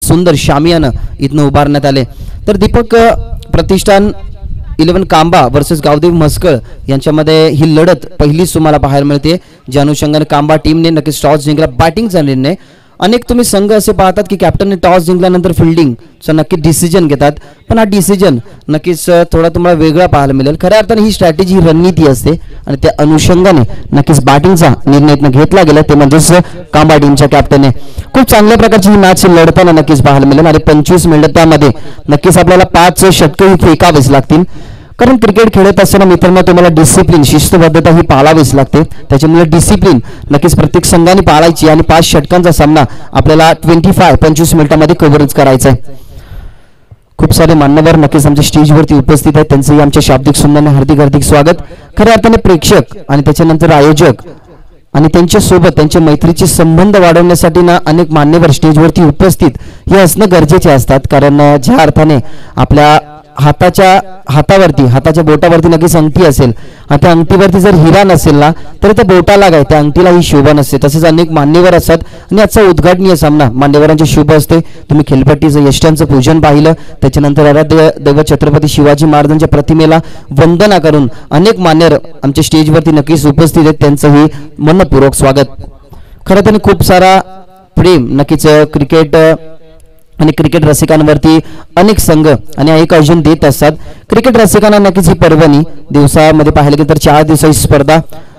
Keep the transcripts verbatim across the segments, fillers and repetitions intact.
सुंदर शामियानं इथनं उभारण्यात आले. तर दीपक प्रतिष्ठान इलेव्हन कांबा वर्सेस गावदेवी म्हसकळ यांच्यामध्ये ही लढत पहिलीच तुम्हाला पाहायला मिळते. ज्या अनुषंगाने कांबा टीमने नक्कीच टॉस जिंकला. बॅटिंगचा निर्णय. अनेक तुम्ही संघ असे पाहतात की कॅप्टनने टॉस जिंकल्यानंतर फिल्डिंगचा नक्की डिसिजन घेतात, पण हा डिसिजन नक्कीच थोडा तुम्हाला वेगळा पाहायला मिळेल. खऱ्या अर्थाने ही स्ट्रॅटेजी ही रणनीती असते आणि त्या अनुषंगाने नक्कीच बॅटिंगचा निर्णय घेतला गेला, ते म्हणजेच कांबा टीमच्या कॅप्टनने. खूप चांगल्या प्रकारची ही मॅच लढताना नक्कीच पाहायला मिळेल आणि पंचवीस मिनिटांमध्ये नक्कीच आपल्याला पाच षटकं फेकावेच लागतील. कारण क्रिकेट खेळत असताना मित्रांनो तुम्हाला डिसिप्लिन शिस्तबद्धता ही पाळावीच लागते. त्याच्यामुळे डिसिप्लिन नक्कीच प्रत्येक संघाने पाळायची आणि पाच षटकांचा सामना आपल्याला ट्वेंटी फाय पंचवीस मिनिटांमध्ये कव्हरेज करायचा आहे. खूप सारे मान्यवर नक्कीच आमच्या स्टेजवरती उपस्थित आहेत, त्यांचंही आमच्या शाब्दिक सुंदरने हार्दिक हार्दिक स्वागत. खऱ्या अर्थाने प्रेक्षक आणि त्याच्यानंतर आयोजक आणि त्यांच्या सोबत त्यांचे मैत्रीचे संबंध वाढवण्यासाठी ना अनेक मान्यवर स्टेजवरती उपस्थित हे असणं गरजेचे असतात. कारण ज्या अर्थाने आपल्या हाताच्या हातावरती हाताच्या बोटावरती नक्कीच अंगठी असेल आणि त्या अंगठीवरती जर हिरा नसेल ना तर त्या बोटाला काय त्या अंगठीला ही शोभा नसते. तसेच अनेक मान्यवर असतात आणि आजचा उद्घाटनीय सामना मान्यवरांचे शुभ असते. तुम्ही खेळपट्टीचं यष्ट्यांचं पूजन पाहिलं, त्याच्यानंतर आराध्य दैव छत्रपती शिवाजी महाराजांच्या प्रतिमेला वंदना करून अनेक मान्यवर आमच्या स्टेजवरती नक्कीच उपस्थित आहेत, त्यांचंही मनपूर्वक स्वागत. खरं तर खूप सारा प्रेम नक्कीच क्रिकेट आणि क्रिकेट रसिकांवरती अनेक संघ आणि एक आयोजन देत असतात. क्रिकेट रसिकांना नक्कीच ही पर्वणी दिवसामध्ये पाहिलं गेलं तर चार दिवसाची स्पर्धा.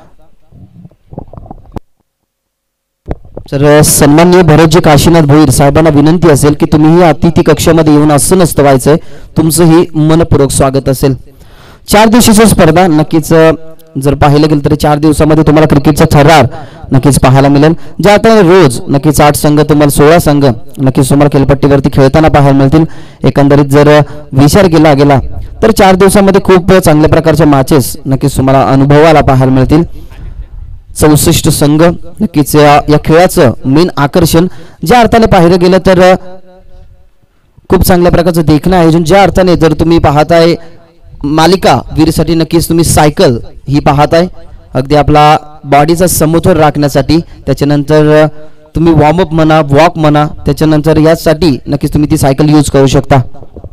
तर सन्माननीय भरतजी काशीनाथ भोईर साहेबांना विनंती असेल की तुम्ही अतिथी कक्षामध्ये येऊन असं नसतं व्हायचंय, तुमचंही मनपूर्वक स्वागत असेल. चार दिवसाची स्पर्धा नक्कीच जर पाहिलं गेलं तर चार दिवसामध्ये तुम्हाला क्रिकेटचा थरार नक्कीच पाहायला मिळेल. ज्या आता रोज नक्कीच आठ संघ तुम्हाला सोळा संघ नक्कीच तुम्हाला खेळपट्टीवरती खेळताना पाहायला मिळतील. एकंदरीत जर विचार केला गेला तर चार दिवसामध्ये खूप चांगल्या प्रकारच्या मॅचेस नक्कीच तुम्हाला अनुभवायला पाहायला मिळतील. चौसष्ट संघ नक्कीच या खेळाचं मेन आकर्षण. ज्या अर्थाने पाहिलं गेलं तर खूप चांगल्या प्रकारचं देखणं आयोजन. ज्या अर्थाने जर तुम्ही पाहताय मालिका वीरसाठी नक्कीच तुम्ही सायकल ही पाहताय अगदी आपला बॉडीचा समतोल राखण्यासाठी. त्याच्यानंतर तुम्ही वॉर्मअप म्हणा वॉक म्हणा त्याच्यानंतर यासाठी नक्कीच तुम्ही ती सायकल यूज करू शकता.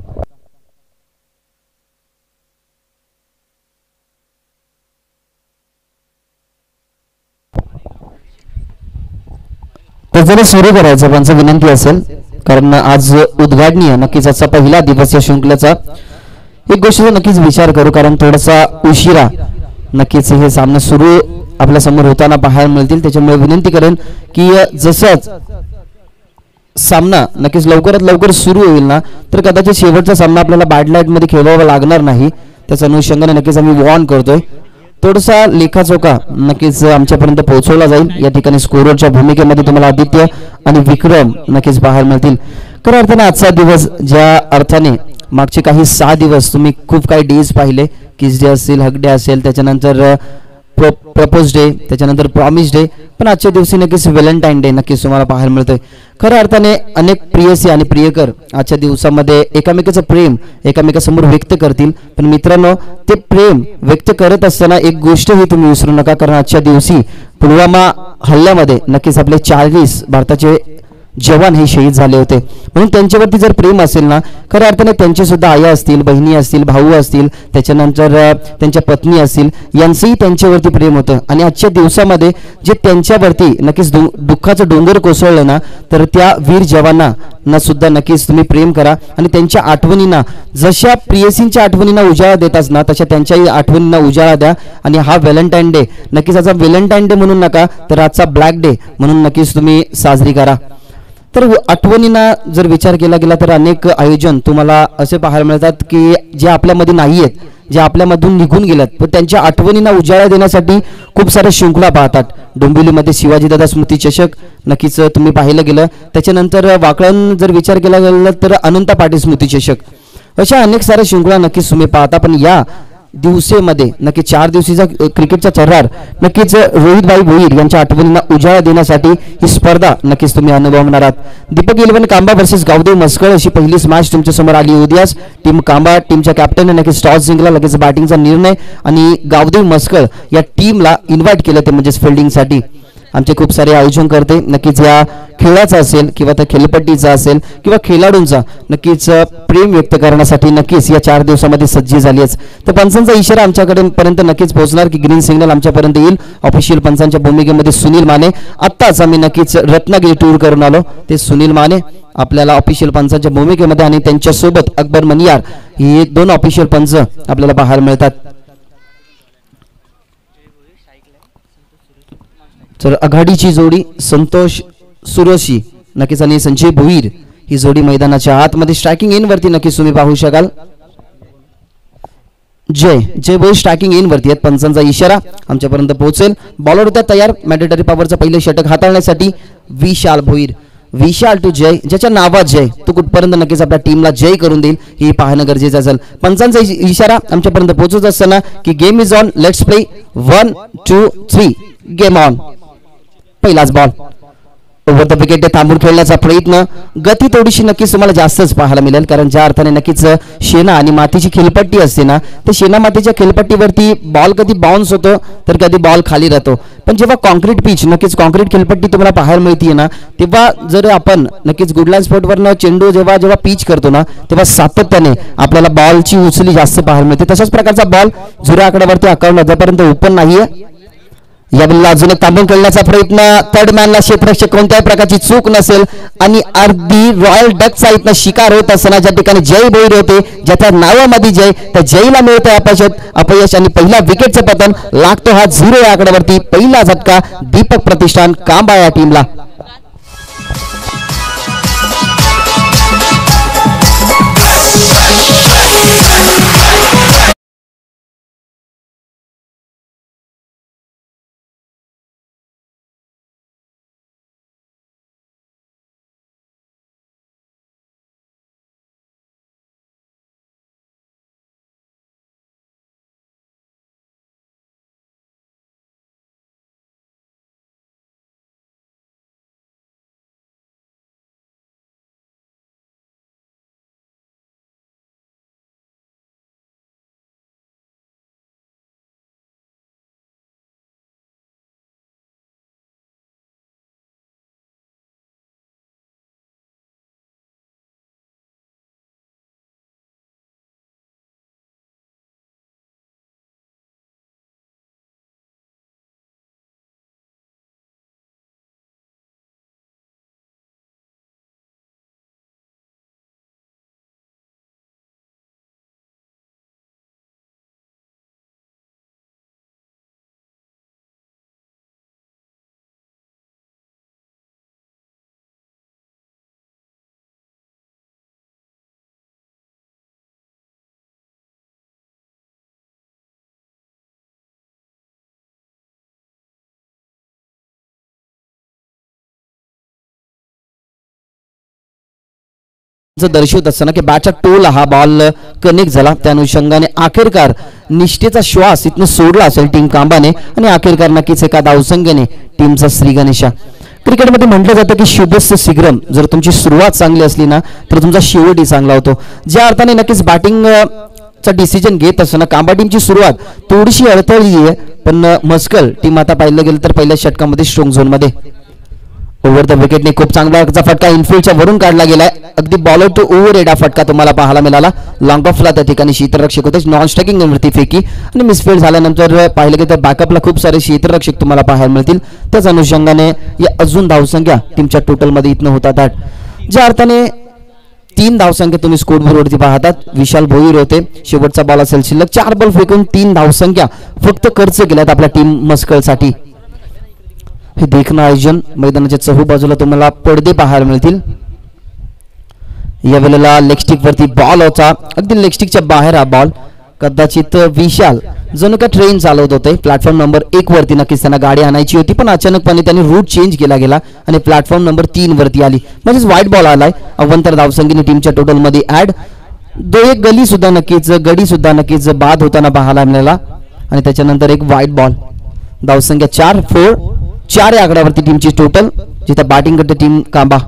तर जरा सुरू करायचं पण विनंती असेल कारण आज उद्घाटनीय नक्कीच आजचा पहिला दिवस या शृंखलेचा. एक गोष्टीचा नक्कीच विचार करू कारण थोडासा उशिरा नक्कीच हे सामना सुरू आपल्या समोर होताना पाहायला मिळतील. त्याच्यामुळे विनंती करेन की जसंच सामना नक्कीच लवकरात लवकर सुरू होईल ना तर कदाचित शेवटचा सामना आपल्याला बॅड लाईट मध्ये खेळवावा लागणार नाही. त्याच्या अनुषंगाने नक्कीच आम्ही वॉर्न करतोय. थोडासा लेखाचोखा नक्कीच आमच्यापर्यंत पोहोचवला जाईल. या ठिकाणी स्कोररच्या भूमिकेमध्ये तुम्हाला आदित्य आणि विक्रम नक्कीच पाहायला मिळतील. खऱ्या अर्थाने आजचा दिवस ज्या अर्थाने मागचे काही सहा दिवस तुम्ही खूप काही डेज पाहिले, किस डे असेल, हक डे असेल, त्याच्यानंतर प्रपोज डे, त्याच्यानंतर प्रॉमिस डे, पण आजच्या दिवशी नक्कीच व्हॅलेंटाईन डे नक्कीच तुम्हाला पाहायला मिळतोय. खऱ्या अर्थाने अनेक प्रियसी आणि प्रियकर आजच्या दिवसामध्ये एकामेकाचं प्रेम एकामेकासमोर व्यक्त करतील. पण मित्रांनो ते प्रेम व्यक्त करत असताना एक गोष्ट ही तुम्ही विसरू नका कारण आजच्या दिवशी पुलवामा हल्ल्यामध्ये नक्कीच आपले चाळीस भारताचे जवान हे शहीद झाले होते. म्हणून त्यांच्यावरती जर प्रेम असेल ना खऱ्या अर्थाने त्यांचे सुद्धा आया असतील, बहिणी असतील, भाऊ असतील, त्याच्यानंतर त्यांच्या पत्नी असतील, यांचंही त्यांच्यावरती प्रेम होतं. आणि आजच्या दिवसामध्ये जे त्यांच्यावरती नक्कीच दुःखाचं डोंगर कोसळलं ना तर त्या वीर जवानांना सुद्धा नक्कीच तुम्ही प्रेम करा आणि त्यांच्या आठवणींना जशा प्रियसींच्या आठवणींना उजाळा देताच ना तशा त्यांच्याही आठवणींना उजाळा द्या. आणि हा व्हॅलेंटाईन डे नक्कीच आजचा व्हॅलेंटाईन डे म्हणून नका तर आजचा ब्लॅक डे म्हणून नक्कीच तुम्ही साजरी करा. तर आठवणींना जर विचार केला गेला तर अनेक आयोजन तुम्हाला असे पाहायला मिळतात की जे आपल्यामध्ये नाही आहेत, जे आपल्यामधून निघून गेल्यात, पण त्यांच्या आठवणींना उजाळा देण्यासाठी खूप साऱ्या शृंखला पाहतात. डोंबिवलीमध्ये शिवाजीदादा स्मृती चषक नक्कीच तुम्ही पाहिलं गेलं. त्याच्यानंतर वाकळण जर विचार केला गेला तर अनंता पाटील स्मृती चषक, अशा अनेक साऱ्या शृंखला नक्कीच तुम्ही पाहता. पण या दिवसेमध्ये नक्की चार दिवसीचा क्रिकेटचा थरार नक्कीच रोहितभाई भोईर यांच्या आठवणींना उजाळा देण्यासाठी ही स्पर्धा नक्कीच तुम्ही अनुभवणार आहात. दीपक इलेव्हन कांबा वर्सेस गावदेवी म्हसकळ अशी पहिलीच मॅच तुमच्या समोर आली. उद्याच टीम कांबा टीमच्या कॅप्टनने नक्कीच टॉस जिंकला, लगेच बॅटिंगचा निर्णय आणि गावदेवी म्हसकळ या टीमला इन्व्हाइट केलं ते म्हणजेच फिल्डिंगसाठी. आमचे खूप सारे आयोजन करते नक्कीच या खेळाचा असेल किंवा त्या खेळपट्टीचा असेल किंवा खेळाडूंचा नक्कीच प्रेम व्यक्त करण्यासाठी नक्कीच या चार दिवसामध्ये सज्ज झाली आहे. तर पंचांचा इशारा आमच्याकडे पर्यंत नक्कीच पोहोचणार की ग्रीन सिग्नल आमच्यापर्यंत येईल. ऑफिशियल पंचांच्या भूमिकेमध्ये सुनील माने. आत्ताच आम्ही नक्कीच रत्नागिरी टूर करून आलो. ते सुनील माने आपल्याला ऑफिशियल पंचांच्या भूमिकेमध्ये आणि त्यांच्यासोबत अकबर मनियार हे दोन ऑफिशियल पंच आपल्याला पाहायला मिळतात. तर आघाडीची जोडी संतोष सुरोशी नक्कीच आणि संजय भोईर ही जोडी मैदानाच्या आतमध्ये स्ट्रायकिंग इन वरती नक्कीच तुम्ही पाहू शकाल. जय जय भोईर स्ट्रायकिंग इन वरती आहेत. पंचांचा इशारा आमच्यापर्यंत पोहोचेल. बॉलर होत्या तयार मॅन्डेटरी पॉवरचा पहिले षटक हाताळण्यासाठी. विशाल भोईर विशाल टू जय, ज्याच्या नावात जय तो कुठपर्यंत नक्कीच आपल्या टीमला जय करून देईल हे पाहणं गरजेचं असेल. पंचांचा इशारा आमच्यापर्यंत पोहोचत असताना की game is on, let's play, one two three, game on. पहिलाच बॉल ओव्हर द विकेट थांबून खेळण्याचा प्रयत्न. गती थोडीशी नक्कीच तुम्हाला जास्तच पाहायला मिळेल कारण ज्या अर्थाने नक्कीच शेना आणि मातीची खेळपट्टी असते ना, तर शेना मातीच्या खेळपट्टीवरती बॉल कधी बाउन्स होतो तर कधी बॉल खाली राहतो. पण जेव्हा कॉन्क्रीट पिच नक्कीच कॉन्क्रीट खेळपट्टी तुम्हाला पाहायला मिळते ना, तेव्हा जर आपण नक्कीच गुडलाईन स्पॉटवरनं चेंडू जेव्हा जेव्हा पिच करतो ना, तेव्हा सातत्याने आपल्याला बॉलची उचली जास्त पाहायला मिळते. तशाच प्रकारचा बॉल जुऱ्या आकड्यावरती अकाउंट अद्यापर्यंत ओपन नाहीये. यावेळेला अजून एक थांबून खेळण्याचा प्रयत्न. थर्ड मॅनला क्षेत्ररक्षक कोणत्याही प्रकारची चूक नसेल आणि अर्धी रॉयल डकचा इथनं शिकार होत असताना ज्या ठिकाणी जय भोईर होते, ज्याच्या नावामध्ये जय, त्या जयला मिळतंय अपयश अपयश आणि पहिला विकेटचं पतन. लागतो हा झिरो या आकड्यावरती. पहिला झटका दीपक प्रतिष्ठान कांबा या टीमला. दर्शवत असताना की बॅटचा टोला हा बॉल कनेक्ट झाला. त्या अनुषंगाने अखेरकार निष्ठेचा श्वास इथनं सोडला असेल टीम कांबाने आणि अखेरकार नक्कीच एका धावसंख्येने टीमचा श्री गणेशा. क्रिकेटमध्ये म्हटलं जातं की शुभस्य शीघ्रम. जर तुमची सुरुवात चांगली असली ना तर तुमचा शेवटही चांगला होतो. ज्या अर्थाने नक्कीच बॅटिंग चा डिसिजन घेत असताना कांबा टीमची सुरुवात थोडीशी अडथळली आहे, पण मस्कल टीम आता पाहिलं गेलं तर पहिल्या षटकामध्ये स्ट्रॉंग झोन मध्ये. ओव्हर द विकेटने खूप चांगला फटका इनफिल्डच्या वरून काढला गेलाय. अगदी बॉलर टू ओव्हर एडा फटका तुम्हाला पाहायला मिळाला. लॉंग ऑफला त्या ठिकाणी क्षेत्ररक्षक होते, नॉन स्ट्रायकिंग वरती फेकी आणि मिसफील्ड झाल्यानंतर पाहिलं गेलं तर बॅकअपला खूप सारे क्षेत्ररक्षक तुम्हाला पाहायला मिळतील. त्याच अनुषंगाने या अजून धावसंख्या टीमच्या टोटल मध्ये इथनं होतात आठ. ज्या अर्थाने तीन धावसंख्या तुम्ही स्कोरबोर्डवरती पाहतात. विशाल भोईर होते, शेवटचा बॉल असेल शिल्लक. चार बॉल फेकून तीन धावसंख्या फक्त खर्च केल्यात आपल्या टीम मस्कलसाठी. हे देखणं आयोजन मैदानाच्या चहू बाजूला तुम्हाला पडदे पाहायला मिळतील. या वेळेला लेगस्टिक वरती बॉल होता, अगदी लेगस्टिकच्या बाहेर हा बॉल. कदाचित विशाल जणू का ट्रेन चालवत होते. प्लॅटफॉर्म नंबर एक वरती नक्कीच त्यांना गाडी आणायची होती, पण अचानकपणे त्यांनी रूट चेंज केला गेला आणि प्लॅटफॉर्म नंबर तीन वरती आली. म्हणजेच व्हाईट बॉल आलाय. अवंतर धावसंख्येने टीमच्या टोटल मध्ये ऍड. दो एक गली सुद्धा नक्कीच गडी सुद्धा नक्कीच बाद होताना पाहायला मिळाला आणि त्याच्यानंतर एक व्हाईट बॉल. धावसंख्या चार फोर चार या आकड्यावरती टीमची टोटल. जिथं बॅटिंग करते टीम कांबा.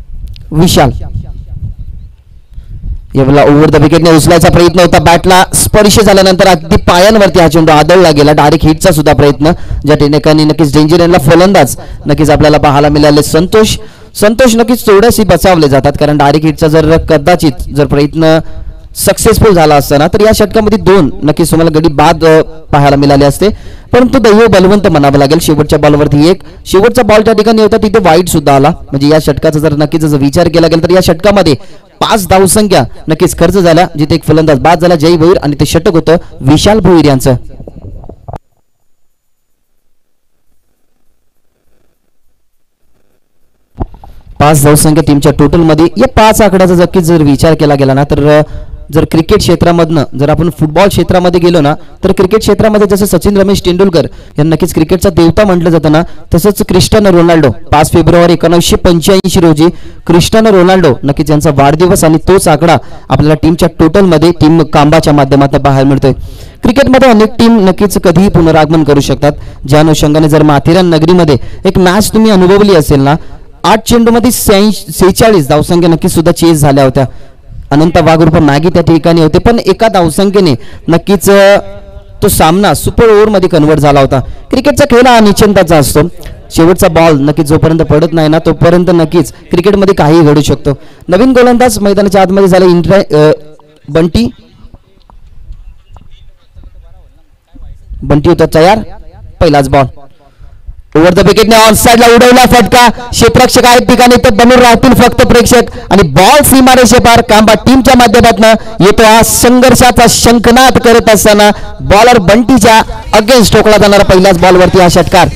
विशाल यावेळेला ओव्हर द विकेटने उचलायचा प्रयत्न होता. बॅटला स्पर्श झाल्यानंतर अगदी पायांवरती हा चेंडू आदळला गेला. डायरेक्ट हिटचा सुद्धा प्रयत्न ज्या ठिकाणी नक्कीच डेंजर यांना फलंदाज नक्कीच आपल्याला पाहायला मिळाले. संतोष संतोष नक्कीच थोडेसे बचावले जातात कारण डायरेक्ट हिटचा जर कदाचित जर प्रयत्न सक्सेसफुल झाला असताना तर या षटकामध्ये दोन नक्कीच तुम्हाला गडी बाद पाहायला मिळाले असते. परंतु दैव बलवंत म्हणावं लागेल. शेवटच्या बॉलवरती एक शेवटचा बॉल त्या ठिकाणी होता तिथे वाईट सुद्धा आला. म्हणजे या षटकाचा जर नक्कीच जर विचार केला गेला तर या षटकामध्ये पाच धावसंख्या नक्कीच खर्च झाल्या जिथे एक फलंदाज बाद झाला जय भोईर आणि ते षटक होतं विशाल भोईर यांचं. पाच धावसंख्या टीमच्या टोटल मध्ये या पाच आकड्याचा नक्कीच जर विचार केला गेला ना तर जर क्रिकेट क्षेत्रामधनं जर आपण फुटबॉल क्षेत्रामध्ये गेलो ना तर क्रिकेट क्षेत्रामध्ये जसं सचिन रमेश तेंडुलकर यांना नक्कीच क्रिकेटचा देवता म्हटलं जातं ना तसंच क्रिस्टियानो रोनाल्डो पाच फेब्रुवारी एकोणीसशे पंच्याऐंशी रोजी क्रिस्टियानो रोनाल्डो नक्कीच यांचा वाढदिवस आणि तोच आकडा आपल्याला टीमच्या टोटलमध्ये टीम कांबाच्या माध्यमातून पाहायला मिळतोय. क्रिकेटमध्ये अनेक टीम नक्कीच कधीही पुनरागमन करू शकतात. ज्या अनुषंगाने जर माथेरान नगरीमध्ये एक मॅच तुम्ही अनुभवली असेल ना आठ चेंडूमध्ये सेहेचाळीस धावसंख्या नक्कीच सुद्धा चेस झाल्या होत्या. अनंत वाघुर्फ मॅगी त्या ठिकाणी होते पण एका धावसंख्येने नक्कीच तो सामना सुपर ओव्हर मध्ये कन्वर्ट झाला होता. क्रिकेटचा खेळ हा निश्चिंताचा असतो. शेवटचा बॉल नक्कीच जोपर्यंत पडत नाही ना तोपर्यंत नक्कीच क्रिकेटमध्ये काही घडू शकतो. नवीन गोलंदाज मैदानाच्या आतमध्ये झाले इंट्रा बंटी बंटी होता तयार. पहिलाच बॉल ओव्हर द विकेटने ऑन साइडला उडवला फटका. क्षेत्ररक्षक आहेत ठिकाणी ते बनून राहतील फक्त प्रेक्षक आणि बॉल सीमारेषे पार कांबा टीमच्या माध्यमातून येतो. हा संघर्षाचा शंखनाद करत असताना बॉलर बंटीच्या अगेन्स्ट ठोकला जाणारा पहिल्याच बॉलवरती हा षटकार.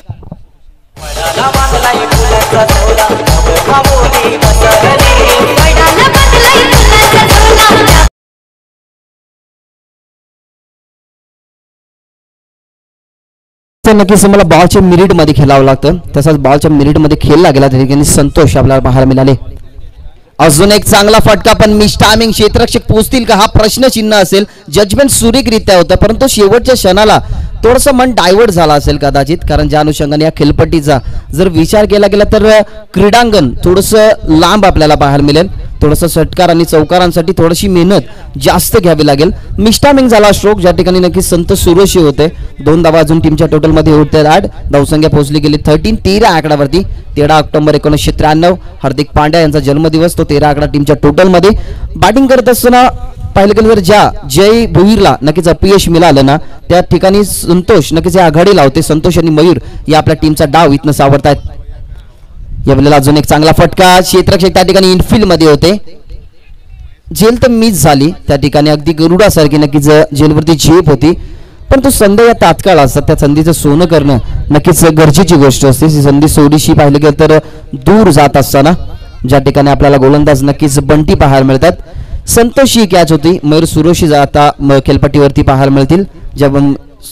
नक्कीच मला बॉलच्या मिनिट मध्ये खेळावं लागतं तसाच बॉलच्या मिनिट मध्ये खेळला गेला त्या ठिकाणी संतोष आपल्याला पाहायला मिळाले. अजून एक चांगला फटका पण मिस टायमिंग. क्षेत्ररक्षक पोहोचतील का हा प्रश्नचिन्ह असेल. जजमेंट सुरेखरित्या होतं परंतु शेवटच्या क्षणाला थोडंसं मन डायव्हर्ट झाला असेल कदाचित कारण ज्या अनुषंगाने या खेळपट्टीचा जर विचार केला गेला तर क्रीडांगण थोडंसं लांब आपल्याला पाहायला मिळेल. थोडंसं षटकार आणि चौकारांसाठी थोडीशी मेहनत जास्त घ्यावी लागेल. मिस्टामिंग झाला स्ट्रोक ज्या ठिकाणी नक्की संत सुरोशी होते. दोन धावा अजून टीमच्या टोटलमध्ये होते आठ धावसंख्या पोहोचली गेली थर्टीन तेरा आकड्यावरती. तेरा ऑक्टोबर एकोणीसशे त्र्याण्णव हार्दिक पांड्या यांचा जन्मदिवस तो तेरा आकडा टीमच्या टोटलमध्ये. बॅटिंग करत असताना पाहिलं गेलं तर ज्या जय भोईरला नक्कीच अपयश मिळालं ना त्या ठिकाणी संतोष नक्कीच आघाडी लावते. संतोष आणि मयूर या आपल्या टीमचा डाव इथनं सावरतायत. यावेळेला अजून एक चांगला फटका. क्षेत्ररक्षक त्या ठिकाणी इनफिल्ड मध्ये होते. जेल तर मिस झाली त्या ठिकाणी अगदी गरुडासारखी नक्कीच जेलवरती झेप होती पण तो संधी या तात्काळ असतात त्या संधीचं सोनं करणं नक्कीच गरजेची गोष्ट असते. ही संधी सोडीशी पाहिलं गेलं तर दूर जात असताना ज्या ठिकाणी आपल्याला गोलंदाज नक्कीच बंटी पाहायला मिळतात. संतोष ही कॅच होती. मयूर सुरोशी आता खेळपट्टीवरती पाहायला मिळतील. जेव्हा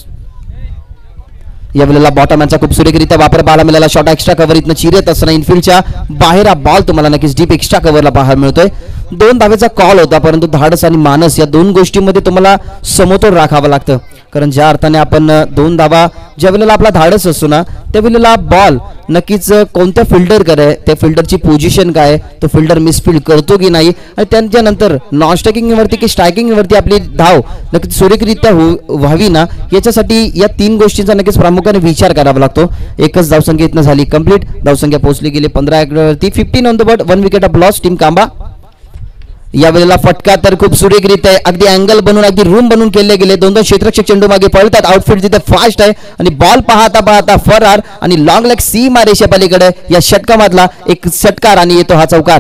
यावेळेला बॉटमॅनचा खूप सुरेखरित्या वापर पाहायला मिळाला. शॉर्ट एक्स्ट्रा कव्हर इथनं चिरत असताना इनफिल्डच्या बाहेर हा बॉल तुम्हाला नक्कीच डीप एक्स्ट्रा कव्हरला पाहायला मिळतोय. दोन धावेचा कॉल होता परंतु धाडस आणि मानस या दोन गोष्टींमध्ये तुम्हाला समतोल राखावं लागतं कारण ज्या अर्थाने आपण दोन धावा ज्या वेळेला आपला धाडस असतो ना त्यावेळेला बॉल नक्कीच कोणत्या फिल्डर करे त्या फिल्डरची पोझिशन काय तो फिल्डर मिसफिल्ड करतो की नाही आणि त्याच्यानंतर नॉन स्ट्रायकिंगवरती की स्ट्रायकिंगवरती आपली धाव नक्कीच सुरेखरित्या व्हावी ना याच्यासाठी या तीन गोष्टींचा नक्कीच प्रामुख्याने विचार करावा लागतो. एकच धावसंख्या इथनं झाली कंप्लीट. धावसंख्या पोहोचली गेली पंधरा वरती. Fifteen on the board one wicket of loss team Kamba. यावेळेला फटका तर खूप सुरेखरित्या आहे. अगदी अँगल बनवून अगदी रूम बनवून केले गेले. दोन दोन क्षेत्ररक्षक चेंडू मागे पळतात. आउटफिट तिथे फास्ट आहे आणि बॉल पाहता पाहता फरार आणि लॉंग लेग सीमा रेषा पलीकडे या षटकामधला एक षटकार आणि येतो हा चौकार.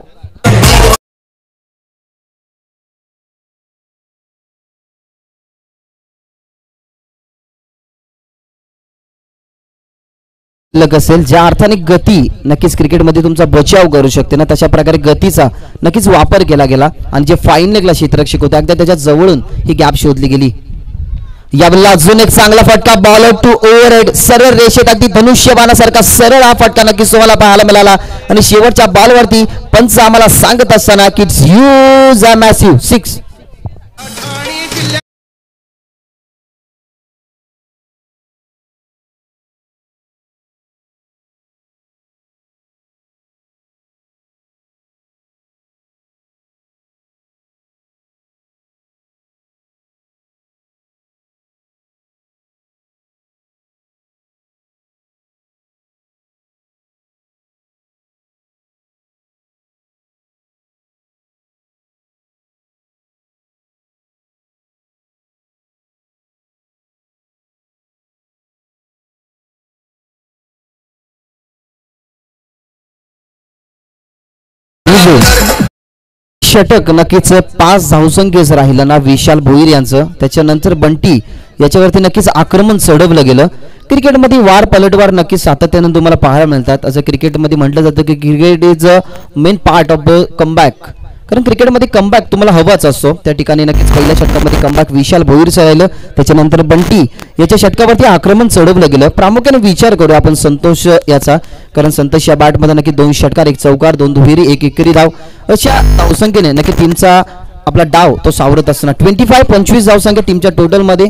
असेल ज्या अर्थाने गती नक्कीच क्रिकेटमध्ये तुमचा बचाव करू शकते ना तशा प्रकारे गतीचा नक्कीच वापर केला गेला आणि जे फाईन लेगला क्षेत्ररक्षक होते अगदी त्याच्या जवळून ही गॅप शोधली गेली. यावेळेला अजून एक चांगला फटका. बॉल टू ओव्हरहेड सरळ रेषेत अगदी धनुष्यबाणासारखा सरळ हा फटका नक्कीच तुम्हाला पाहायला मिळाला आणि शेवटच्या बॉलवरती पंच आम्हाला सांगत असताना की it's huge a massive six. चेंडू षटक नक्कीच पाच धावसंख्येच राहिलं ना विशाल भोईर यांचं. त्याच्यानंतर बंटी याच्यावरती नक्कीच आक्रमण चढवलं गेलं. क्रिकेटमध्ये वार पलटवार नक्कीच सातत्यानं तुम्हाला पाहायला मिळतात. असं क्रिकेटमध्ये म्हटलं जातं की cricket is a main part of the comeback, कारण क्रिकेटमध्ये कमबॅक तुम्हाला हवाच असतो. त्या ठिकाणी नक्कीच पहिल्या षटकामध्ये कमबॅक विशाल भोईरचं राहिलं. त्याच्यानंतर बंटी याच्या षटकावरती आक्रमण चढवलं गेलं. प्रामुख्याने विचार करूया आपण संतोष याचा, कारण संतोष या बॅटमध्ये नक्की दोन षटकार, एक चौकार, दोन दुहेरी, एक एकेरी धाव अशा धावसंख्येने नक्की टीमचा आपला डाव तो सावरत असताना ट्वेंटी फाय पंचवीस धावसंख्या टीमच्या टोटलमध्ये.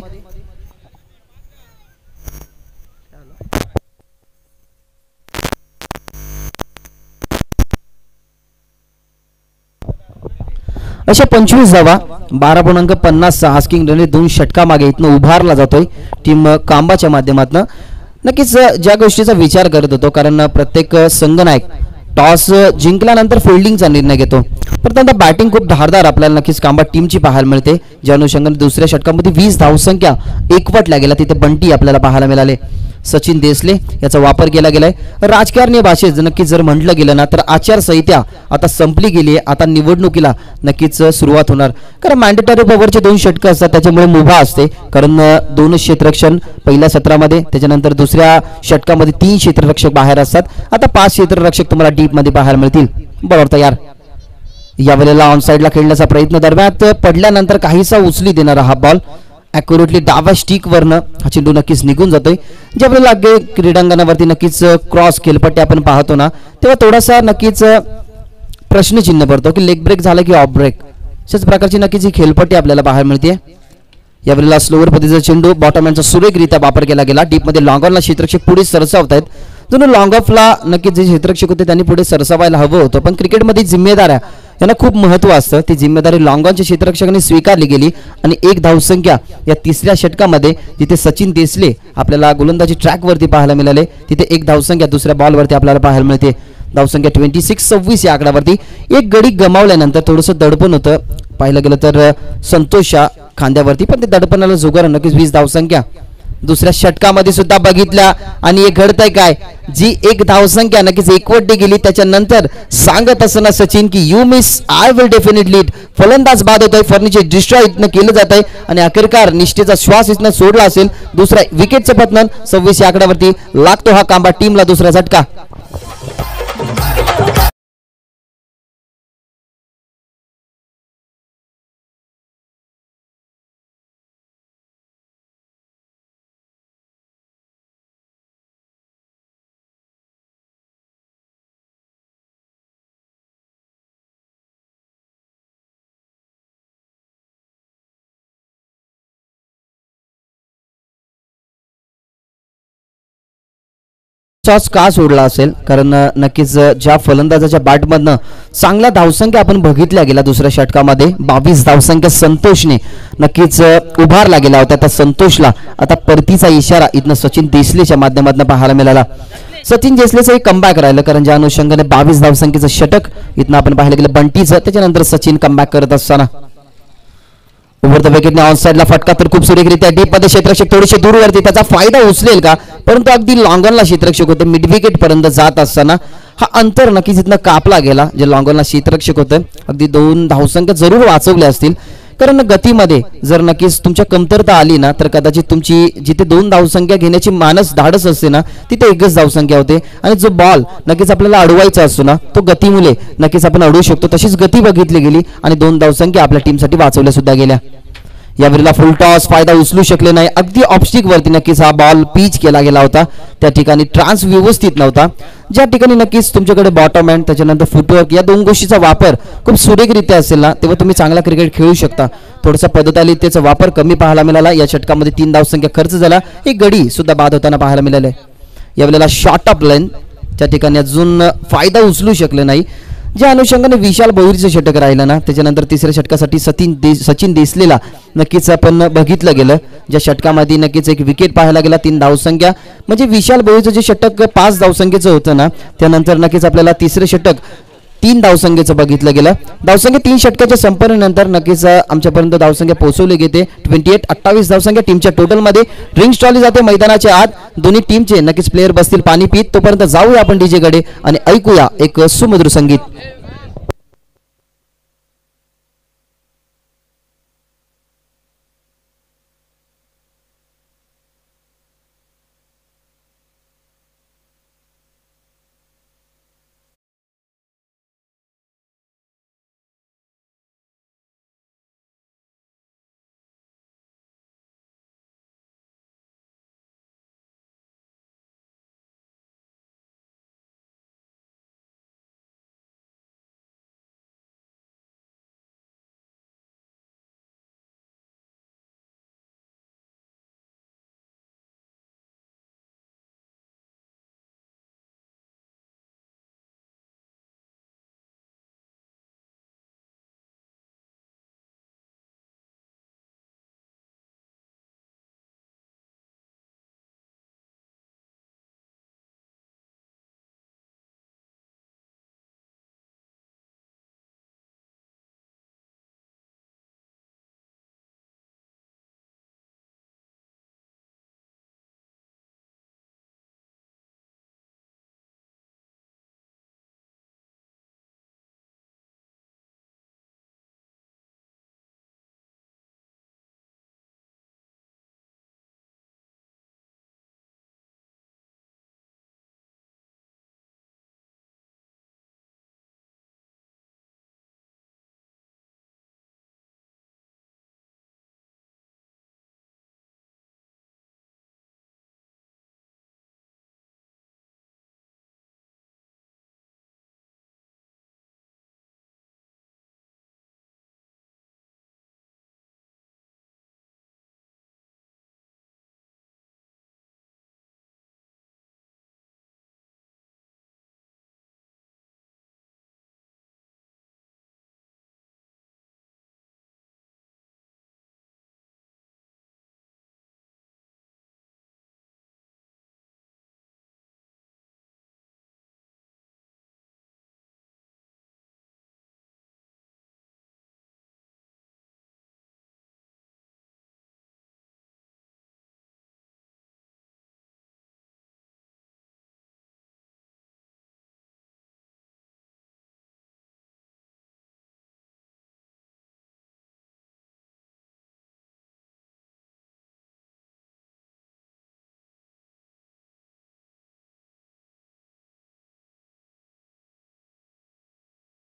अशा पंचवीस धावा बारा पूर्णांक पन्नास हास्किंग रनने दोन षटका मागे इथनं उभारला जातोय टीम कांबाच्या माध्यमातून. नक्कीच ज्या गोष्टीचा विचार करत होतो, कारण प्रत्येक संघनायक टॉस जिंकल्यानंतर फिल्डिंगचा निर्णय घेतो, परंतु बॅटिंग खूप धारदार आपल्याला नक्कीच कांबा टीमची पाहायला मिळते. ज्या अनुषंगाने दुसऱ्या षटकामध्ये वीस धावसंख्या एकवटल्या गेल्या, तिथे बंटी आपल्याला पाहायला मिळाले. सचिन देसले याचा वापर केला गेलाय. राजकारणी भाषेत नक्कीच जर म्हटलं गेलं ना तर आचारसंहिता आता संपली गेली आहे. आता निवडणुकीला नक्कीच सुरुवात होणार, कारण मॅन्डेटरी ओव्हरचे दोन षटकं असतात, त्याच्यामुळे मुभा असते. कारण दोन क्षेत्ररक्षण पहिल्या सत्रामध्ये, त्याच्यानंतर दुसऱ्या षटकामध्ये तीन क्षेत्ररक्षक बाहेर असतात. आता पाच क्षेत्ररक्षक तुम्हाला डीप मध्ये पाहायला मिळतील. बरोबर तयार. यावेळेला ऑन साइडला खेळण्याचा प्रयत्न दरम्यान पडल्यानंतर काहीसा उचली देणारा हा बॉल ॲक्युरेटली डाव्या स्टिक वरनं हा चेंडू नक्कीच निघून जातोय. ज्यावेळेला अगदी क्रीडांगणावरती नक्कीच क्रॉस खेळपट्टी आपण पाहतो ना, तेव्हा थोडासा नक्कीच प्रश्नचिन्ह पडतो की लेग ब्रेक झाला की ऑफ ब्रेक. अशाच प्रकारची नक्कीच ही खेळपट्टी आपल्याला पाहायला मिळते. यावेळेला स्लोअर पद्धतीचा चेंडू बॉटमॅनचा सुरेखरित्या वापर केला गेला. डीपमध्ये लॉंग ऑनला क्षेत्ररक्षक पुढे सरसावत आहेत. जणू लॉंग ऑफला नक्कीच जे क्षेत्ररक्षक होते त्यांनी पुढे सरसावायला हवं होतं, पण क्रिकेटमध्ये जिम्मेदाऱ्या यांना खूप महत्व असतं. ती जिम्मेदारी लॉंग ऑनच्या क्षेत्ररक्षकांनी स्वीकारली गेली आणि एक धावसंख्या या तिसऱ्या षटकामध्ये जिथे सचिन देसले आपल्याला गोलंदाजी ट्रॅकवरती पाहायला मिळाले, तिथे एक धावसंख्या दुसऱ्या बॉलवरती आपल्याला पाहायला मिळते. धावसंख्या ट्वेंटी सिक्स सव्वीस या आकड्यावरती. एक गडी गमावल्यानंतर थोडंसं दडपण होतं पाहिलं गेलं तर संतोषच्या खांद्यावरती, पण ते दडपणाला जुगार नक्कीच वीस धावसंख्या दुसऱ्या षटकामध्ये सुद्धा बघितल्या. आणि हे घडतंय काय, जी एक धावसंख्या नक्कीच एकवटली गेली त्याच्यानंतर सांगत असताना सचिन की you miss I will definitely, फलंदाज बाद होत आहे, फर्निचर डिस्ट्रॉय इथनं केलं जात आहे आणि अखेरकार निष्ठेचा श्वास इथनं सोडला असेल. दुसऱ्या विकेटचं पतन सव्वीस या आकड्यावरती लागतो हा कांबा टीमला दुसरा झटका. टॉस का सोडला असेल, कारण नक्कीच ज्या फलंदाजाच्या बॅटमधनं चांगल्या धावसंख्या आपण बघितल्या गेल्या दुसऱ्या षटकामध्ये बावीस धावसंख्या संतोषने नक्कीच उभारला गेला होता. त्या संतोषला आता परतीचा इशारा इथनं सचिन देसलेच्या माध्यमातून पाहायला मिळाला. सचिन देसलेचं एक कमबॅक राहिलं, कारण ज्या अनुषंगाने बावीस धावसंख्येचं षटक इथनं आपण पाहायला गेलं बंटीचं, त्याच्यानंतर सचिन कमबॅक करत असताना ओव्हर द विकेटने ऑन साइडला फटका तर खूप सुरेखरित्या डीप मध्ये क्षेत्ररक्षक थोडेसे दूरवरती, त्याचा फायदा उचलेल का, परंतु अगदी लॉंगॉनला क्षेत्ररक्षक होते. मिड विकेट पर्यंत जात असताना हा अंतर नक्कीच इथनं कापला गेला. जे लॉंगॉनला क्षेत्ररक्षक होते अगदी दोन धावसंख्या जरूर वाचवल्या असतील, कारण गतीमध्ये जर नक्कीच तुमच्या कमतरता आली ना तर कदाचित तुमची जिथे दोन धावसंख्या घेण्याची मानस धाडस असते ना तिथे एकच धावसंख्या होते. आणि जो बॉल नक्कीच आपल्याला अडवायचा असतो ना तो गतीमुळे नक्कीच आपण अडवू शकतो. तशीच गती बघितली गेली आणि दोन धावसंख्या आपल्या टीमसाठी वाचवल्या सुद्धा गेल्या. यावेळेला फुल टॉस फायदा उचलू शकले नाही. अगदी ऑफस्टिक वरती नक्कीच हा बॉल पिच केला गेला होता. त्या ठिकाणी ट्रान्स व्यवस्थित नव्हता. ज्या ठिकाणी नक्कीच तुमच्याकडे बॉटम हँड त्याच्यानंतर फुटवर्क या दोन गोष्टीचा वापर खूप सुरेखरित्या असेल ना तेव्हा तुम्ही चांगला क्रिकेट खेळू शकता. थोडासा पद्धतालितेचा वापर कमी पाहायला मिळाला. या षटकामध्ये तीन धावसंख्या खर्च झाला. एक गडी सुद्धा बाद होताना पाहायला मिळाले. यावेळेला शॉर्ट ऑफ लाईन त्या ठिकाणी अजून फायदा उचलू शकले नाही. ज्या अनुषंगाने विशाल भोईरचं षटक राहिलं ना त्याच्यानंतर तिसऱ्या षटकासाठी सचिन दे सचिन देसलेला नक्कीच आपण बघितलं गेलं. ज्या षटकामध्ये नक्कीच एक विकेट पाहायला गेला, तीन धावसंख्या, म्हणजे विशाल भोईरचं जे षटक पाच धावसंख्येचं होतं ना त्यानंतर नक्कीच आपल्याला तिसरे षटक तीन धावसंख्येचं बघितलं गेलं. धावसंख्या तीन षटकाच्या संपन्नंतर नक्कीच आमच्यापर्यंत धावसंख्या पोहोचवली गेते. ट्वेंटी एट अठ्ठावीस धावसंख्या टीमच्या टोटलमध्ये. ड्रिंक्स ट्रॉली जाते मैदानाच्या आत. दोन्ही टीमचे नक्कीच प्लेयर बसतील पाणी पीत. तोपर्यंत जाऊया आपण डीजेकडे आणि ऐकूया एक सुमधुर संगीत.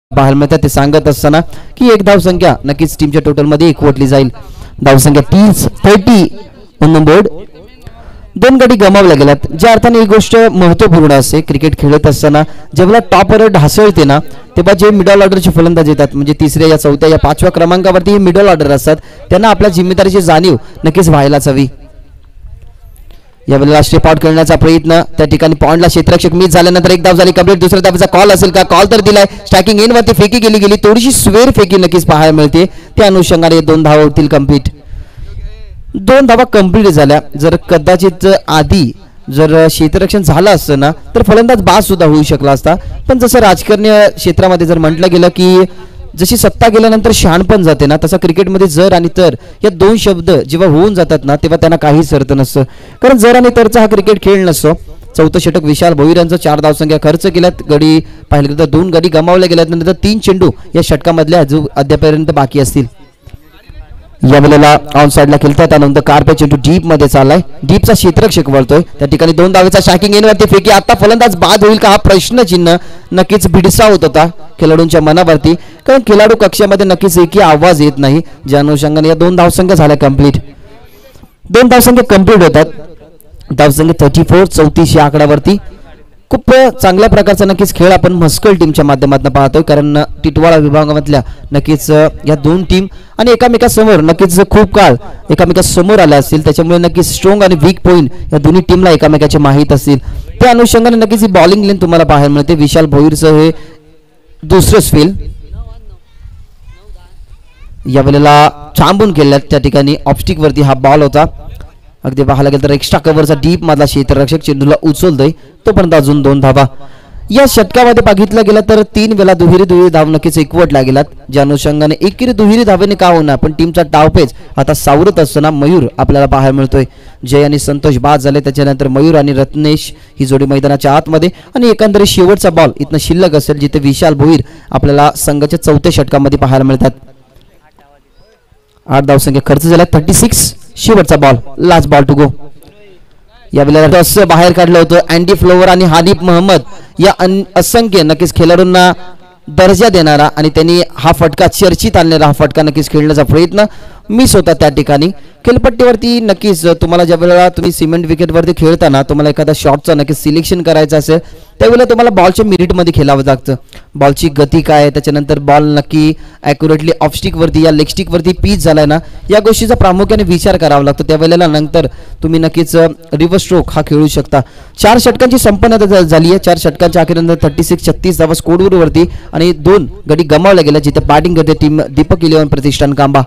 पाहायला मिळतात ते सांगत असताना की एक धावसंख्या नक्कीच टीमच्या टोटलमध्ये एकवटली जाईल. धावसंख्या तीस थर्टी ऑन बोर्ड. दोन गडी गमावल्या गेल्यात, ज्या अर्थाने ही गोष्ट महत्त्वपूर्ण असते. क्रिकेट खेळत असताना जेव्हा टॉप ऑर्डर ढासळते ना, तेव्हा जे मिडल ऑर्डरचे फलंदाज येतात म्हणजे तिसऱ्या या चौथ्या या पाचव्या क्रमांकावरती हे मिडल ऑर्डर असतात, त्यांना आपल्या जिम्मेदारीची जाणीव नक्कीच व्हायलाच हवी. यावेळी राष्ट्रीय पॉट खेळण्याचा प्रयत्न, त्या ठिकाणी पॉइंटला क्षेत्ररक्षक मिस झाल्यानंतर एक धाव झाली कंप्लीट. दुसऱ्या धावेचा कॉल असेल का? कॉल तर दिलाय. स्ट्रायकिंग एन वरती फेकी गेली गेली थोडीशी स्वेर फेकी नक्कीच पाहायला मिळते. त्या अनुषंगाने दोन धावा होतील कंप्लीट. दोन धावा कंप्लीट झाल्या. जर कदाचित आधी जर क्षेत्ररक्षण झालं असतं ना तर फलंदाज बाद सुद्धा होऊ शकला असता. पण जसं राजकीय क्षेत्रामध्ये जर म्हटलं गेलं की जशी सत्ता गेल्यानंतर शहाणपण जाते ना, तसा क्रिकेटमध्ये जर आणि तर या दोन शब्द जेव्हा होऊन जातात ना तेव्हा त्यांना काहीच अर्थ नसतं. कारण जर आणि तरचा हा क्रिकेट खेळ नसतो. चौथं षटक विशाल भोईर यांचं, चार धावसंख्या खर्च केल्यात. गडी पाहिलं तर दोन गडी गमावल्या गेल्यात, नंतर तीन चेंडू या षटकामधल्या अजून अद्यापर्यंत बाकी असतील. या वेळेला ऑन साइडला खेळतात, त्यानंतर कारपे चेंडू डीप मध्ये चाललाय. डीपचा क्षेत्ररक्षक वळतोय, त्या ठिकाणी दोन धावेचा स्ट्रायकिंग एनवरती फेकी. आता फलंदाज बाद होईल का हा प्रश्न चिन्ह नक्कीच भिडसावत होता खेळाडूंच्या मनावरती. कारण खेळाडू कक्षामध्ये नक्कीच एकही आवाज येत नाही. ज्या अनुषंगाने या दोन धावसंख्या झाल्या कंप्लीट. दोन धावसंख्या कंप्लीट होतात. धावसंख्या थर्टी फोर चौतीस या आकड्यावरती. खूप चांगल्या प्रकारचा नक्कीच खेळ आपण म्हस्कल टीमच्या माध्यमातून पाहतोय. कारण टिटवाळा विभागामधल्या नक्कीच या दोन टीम आणि एकामेकासमोर नक्कीच खूप काळ एकामेकासमोर आल्या असतील. त्याच्यामुळे नक्कीच स्ट्रॉंग आणि वीक पॉईंट या दोन्ही टीमला एकामेकाचे माहीत असतील. त्या अनुषंगाने नक्कीच ही बॉलिंग लेन तुम्हाला पाहायला मिळते. विशाल भोईरचं हे दुसरं स्पेल या वेळेला थांबून केल्यात. त्या ठिकाणी ऑफस्टिक वरती हा बॉल होता. अगदी पाहायला गेलं तर एक्स्ट्रा कव्हरचा डीप मधला क्षेत्ररक्षक चेंडूला उचलतोय. तोपर्यंत अजून दोन धावा. या षटकामध्ये बघितलं गेलं तर तीन वेळा दुहेरी दुहेरी धाव नक्कीच एकवटल्या गेलात. ज्या अनुषंगाने एकेरी दुहेरी धावेने का होणार, पण टीमचा डावपेच आता सावरत असताना मयूर आपल्याला पाहायला मिळतोय. जय आणि संतोष बाद झाले. त्याच्यानंतर मयूर आणि रत्नेश ही जोडी मैदानाच्या आतमध्ये आणि एकंदरीत शेवटचा बॉल इथनं शिल्लक असेल जिथे विशाल भोईर आपल्याला संघाच्या चौथ्या षटकामध्ये पाहायला मिळतात. आठ धावसंख्या खर्च झाला. थर्टी सिक्स शेवटचा ball, last ball to go. या वेळेला असं बाहेर काढलं होतं. अँडी फ्लोवर आणि हानिफ मोहम्मद या असंख्य नक्कीच खेळाडूंना दर्जा देणारा आणि त्यांनी हा फटका चर्चित आणलेला हा फटका नक्कीच खेळण्याचा प्रयत्न मिस होता. त्या ठिकाणी खेळपट्टीवरती नक्कीच तुम्हाला ज्या वेळेला तुम्ही सिमेंट विकेटवरती खेळताना तुम्हाला एखादा शॉटचं नक्कीच सिलेक्शन करायचं असेल त्यावेळेला तुम्हाला बॉलच्या मिरिटमध्ये खेळावं लागतं. बॉलची गती काय आहे, त्याच्यानंतर बॉल नक्की ॲक्युरेटली ऑफस्टिकवरती या लेगस्टिकवरती पीच झालाय ना, या गोष्टीचा प्रामुख्याने विचार करावा लागतो. त्यावेळेला नंतर तुम्ही नक्कीच रिव्हर्स स्ट्रोक हा खेळू शकता. चार षटकांची संपन्नता झाली आहे. चार षटकांच्या अखेरनंतर थर्टी सिक्स छत्तीस धावा स्कोरवरती आणि दोन गडी गमावल्या गेल्या. जिथे बॅटिंग करते टीम दीपक इलेव्हन प्रतिष्ठान कांबा.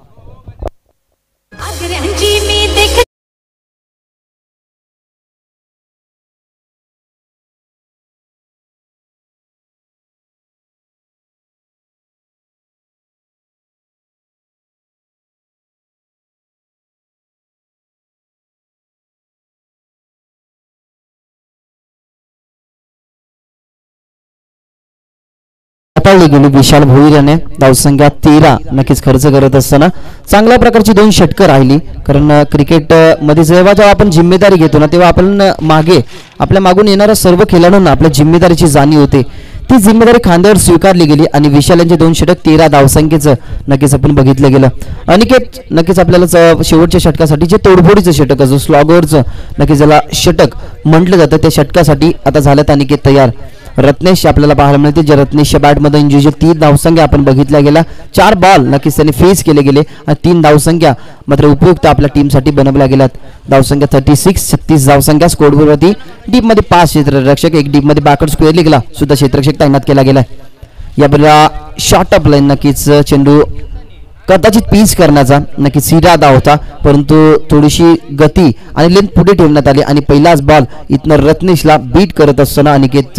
गेली विशाल भोईर याने धावसंख्या तेरा नक्कीच खर्च करत असताना चांगल्या प्रकारची दोन षटकं राहिली. कारण क्रिकेट मध्ये जेव्हा जेव्हा आपण जिम्मेदारी घेतो ना तेव्हा आपण मागे आपल्या मागून येणाऱ्या सर्व खेळाडूंना आपल्या जिम्मेदारीची जाणीव होते. ती जिम्मेदारी खांद्यावर स्वीकारली गेली आणि विशाल यांचे दोन षटक तेरा धावसंख्येचं नक्कीच आपण बघितलं गेलं. अनिकेत नक्कीच आपल्याला शेवटच्या षटकासाठी जे तोडफोडीचं षटक जो स्लॉगरचं नक्कीच ज्याला षटक म्हटलं जातं त्या षटकासाठी आता झाल्यात अनिकेत तयार. रत्नेश आपल्याला पाहायला मिळते. जे रत्नेशच्या बॅटमध्ये इंजुरी तीन धावसंख्या आपण बघितल्या गेल्या. चार बॉल नक्कीच त्यांनी फेस केले गेले आणि तीन धावसंख्या मात्र उपयुक्त आपल्या टीमसाठी बनवल्या गेल्यात. धावसंख्या थर्टी सिक्स छत्तीस धावसंख्या स्कोरवरती. डीपमध्ये पाच क्षेत्ररक्षक, एक डीपमध्ये बॅकवर्ड स्क्वेअरली गेला सुद्धा क्षेत्ररक्षक तैनात केला गेला. या शॉर्ट अप लाईन नक्कीच चेंडू कदाचित पीच करण्याचा नक्कीच इरादा होता, परंतु थोडीशी गती आणि लेंथ पुढे ठेवण्यात आली आणि पहिलाच बॉल इथनं रत्नेशला बीट करत असताना अनिकेत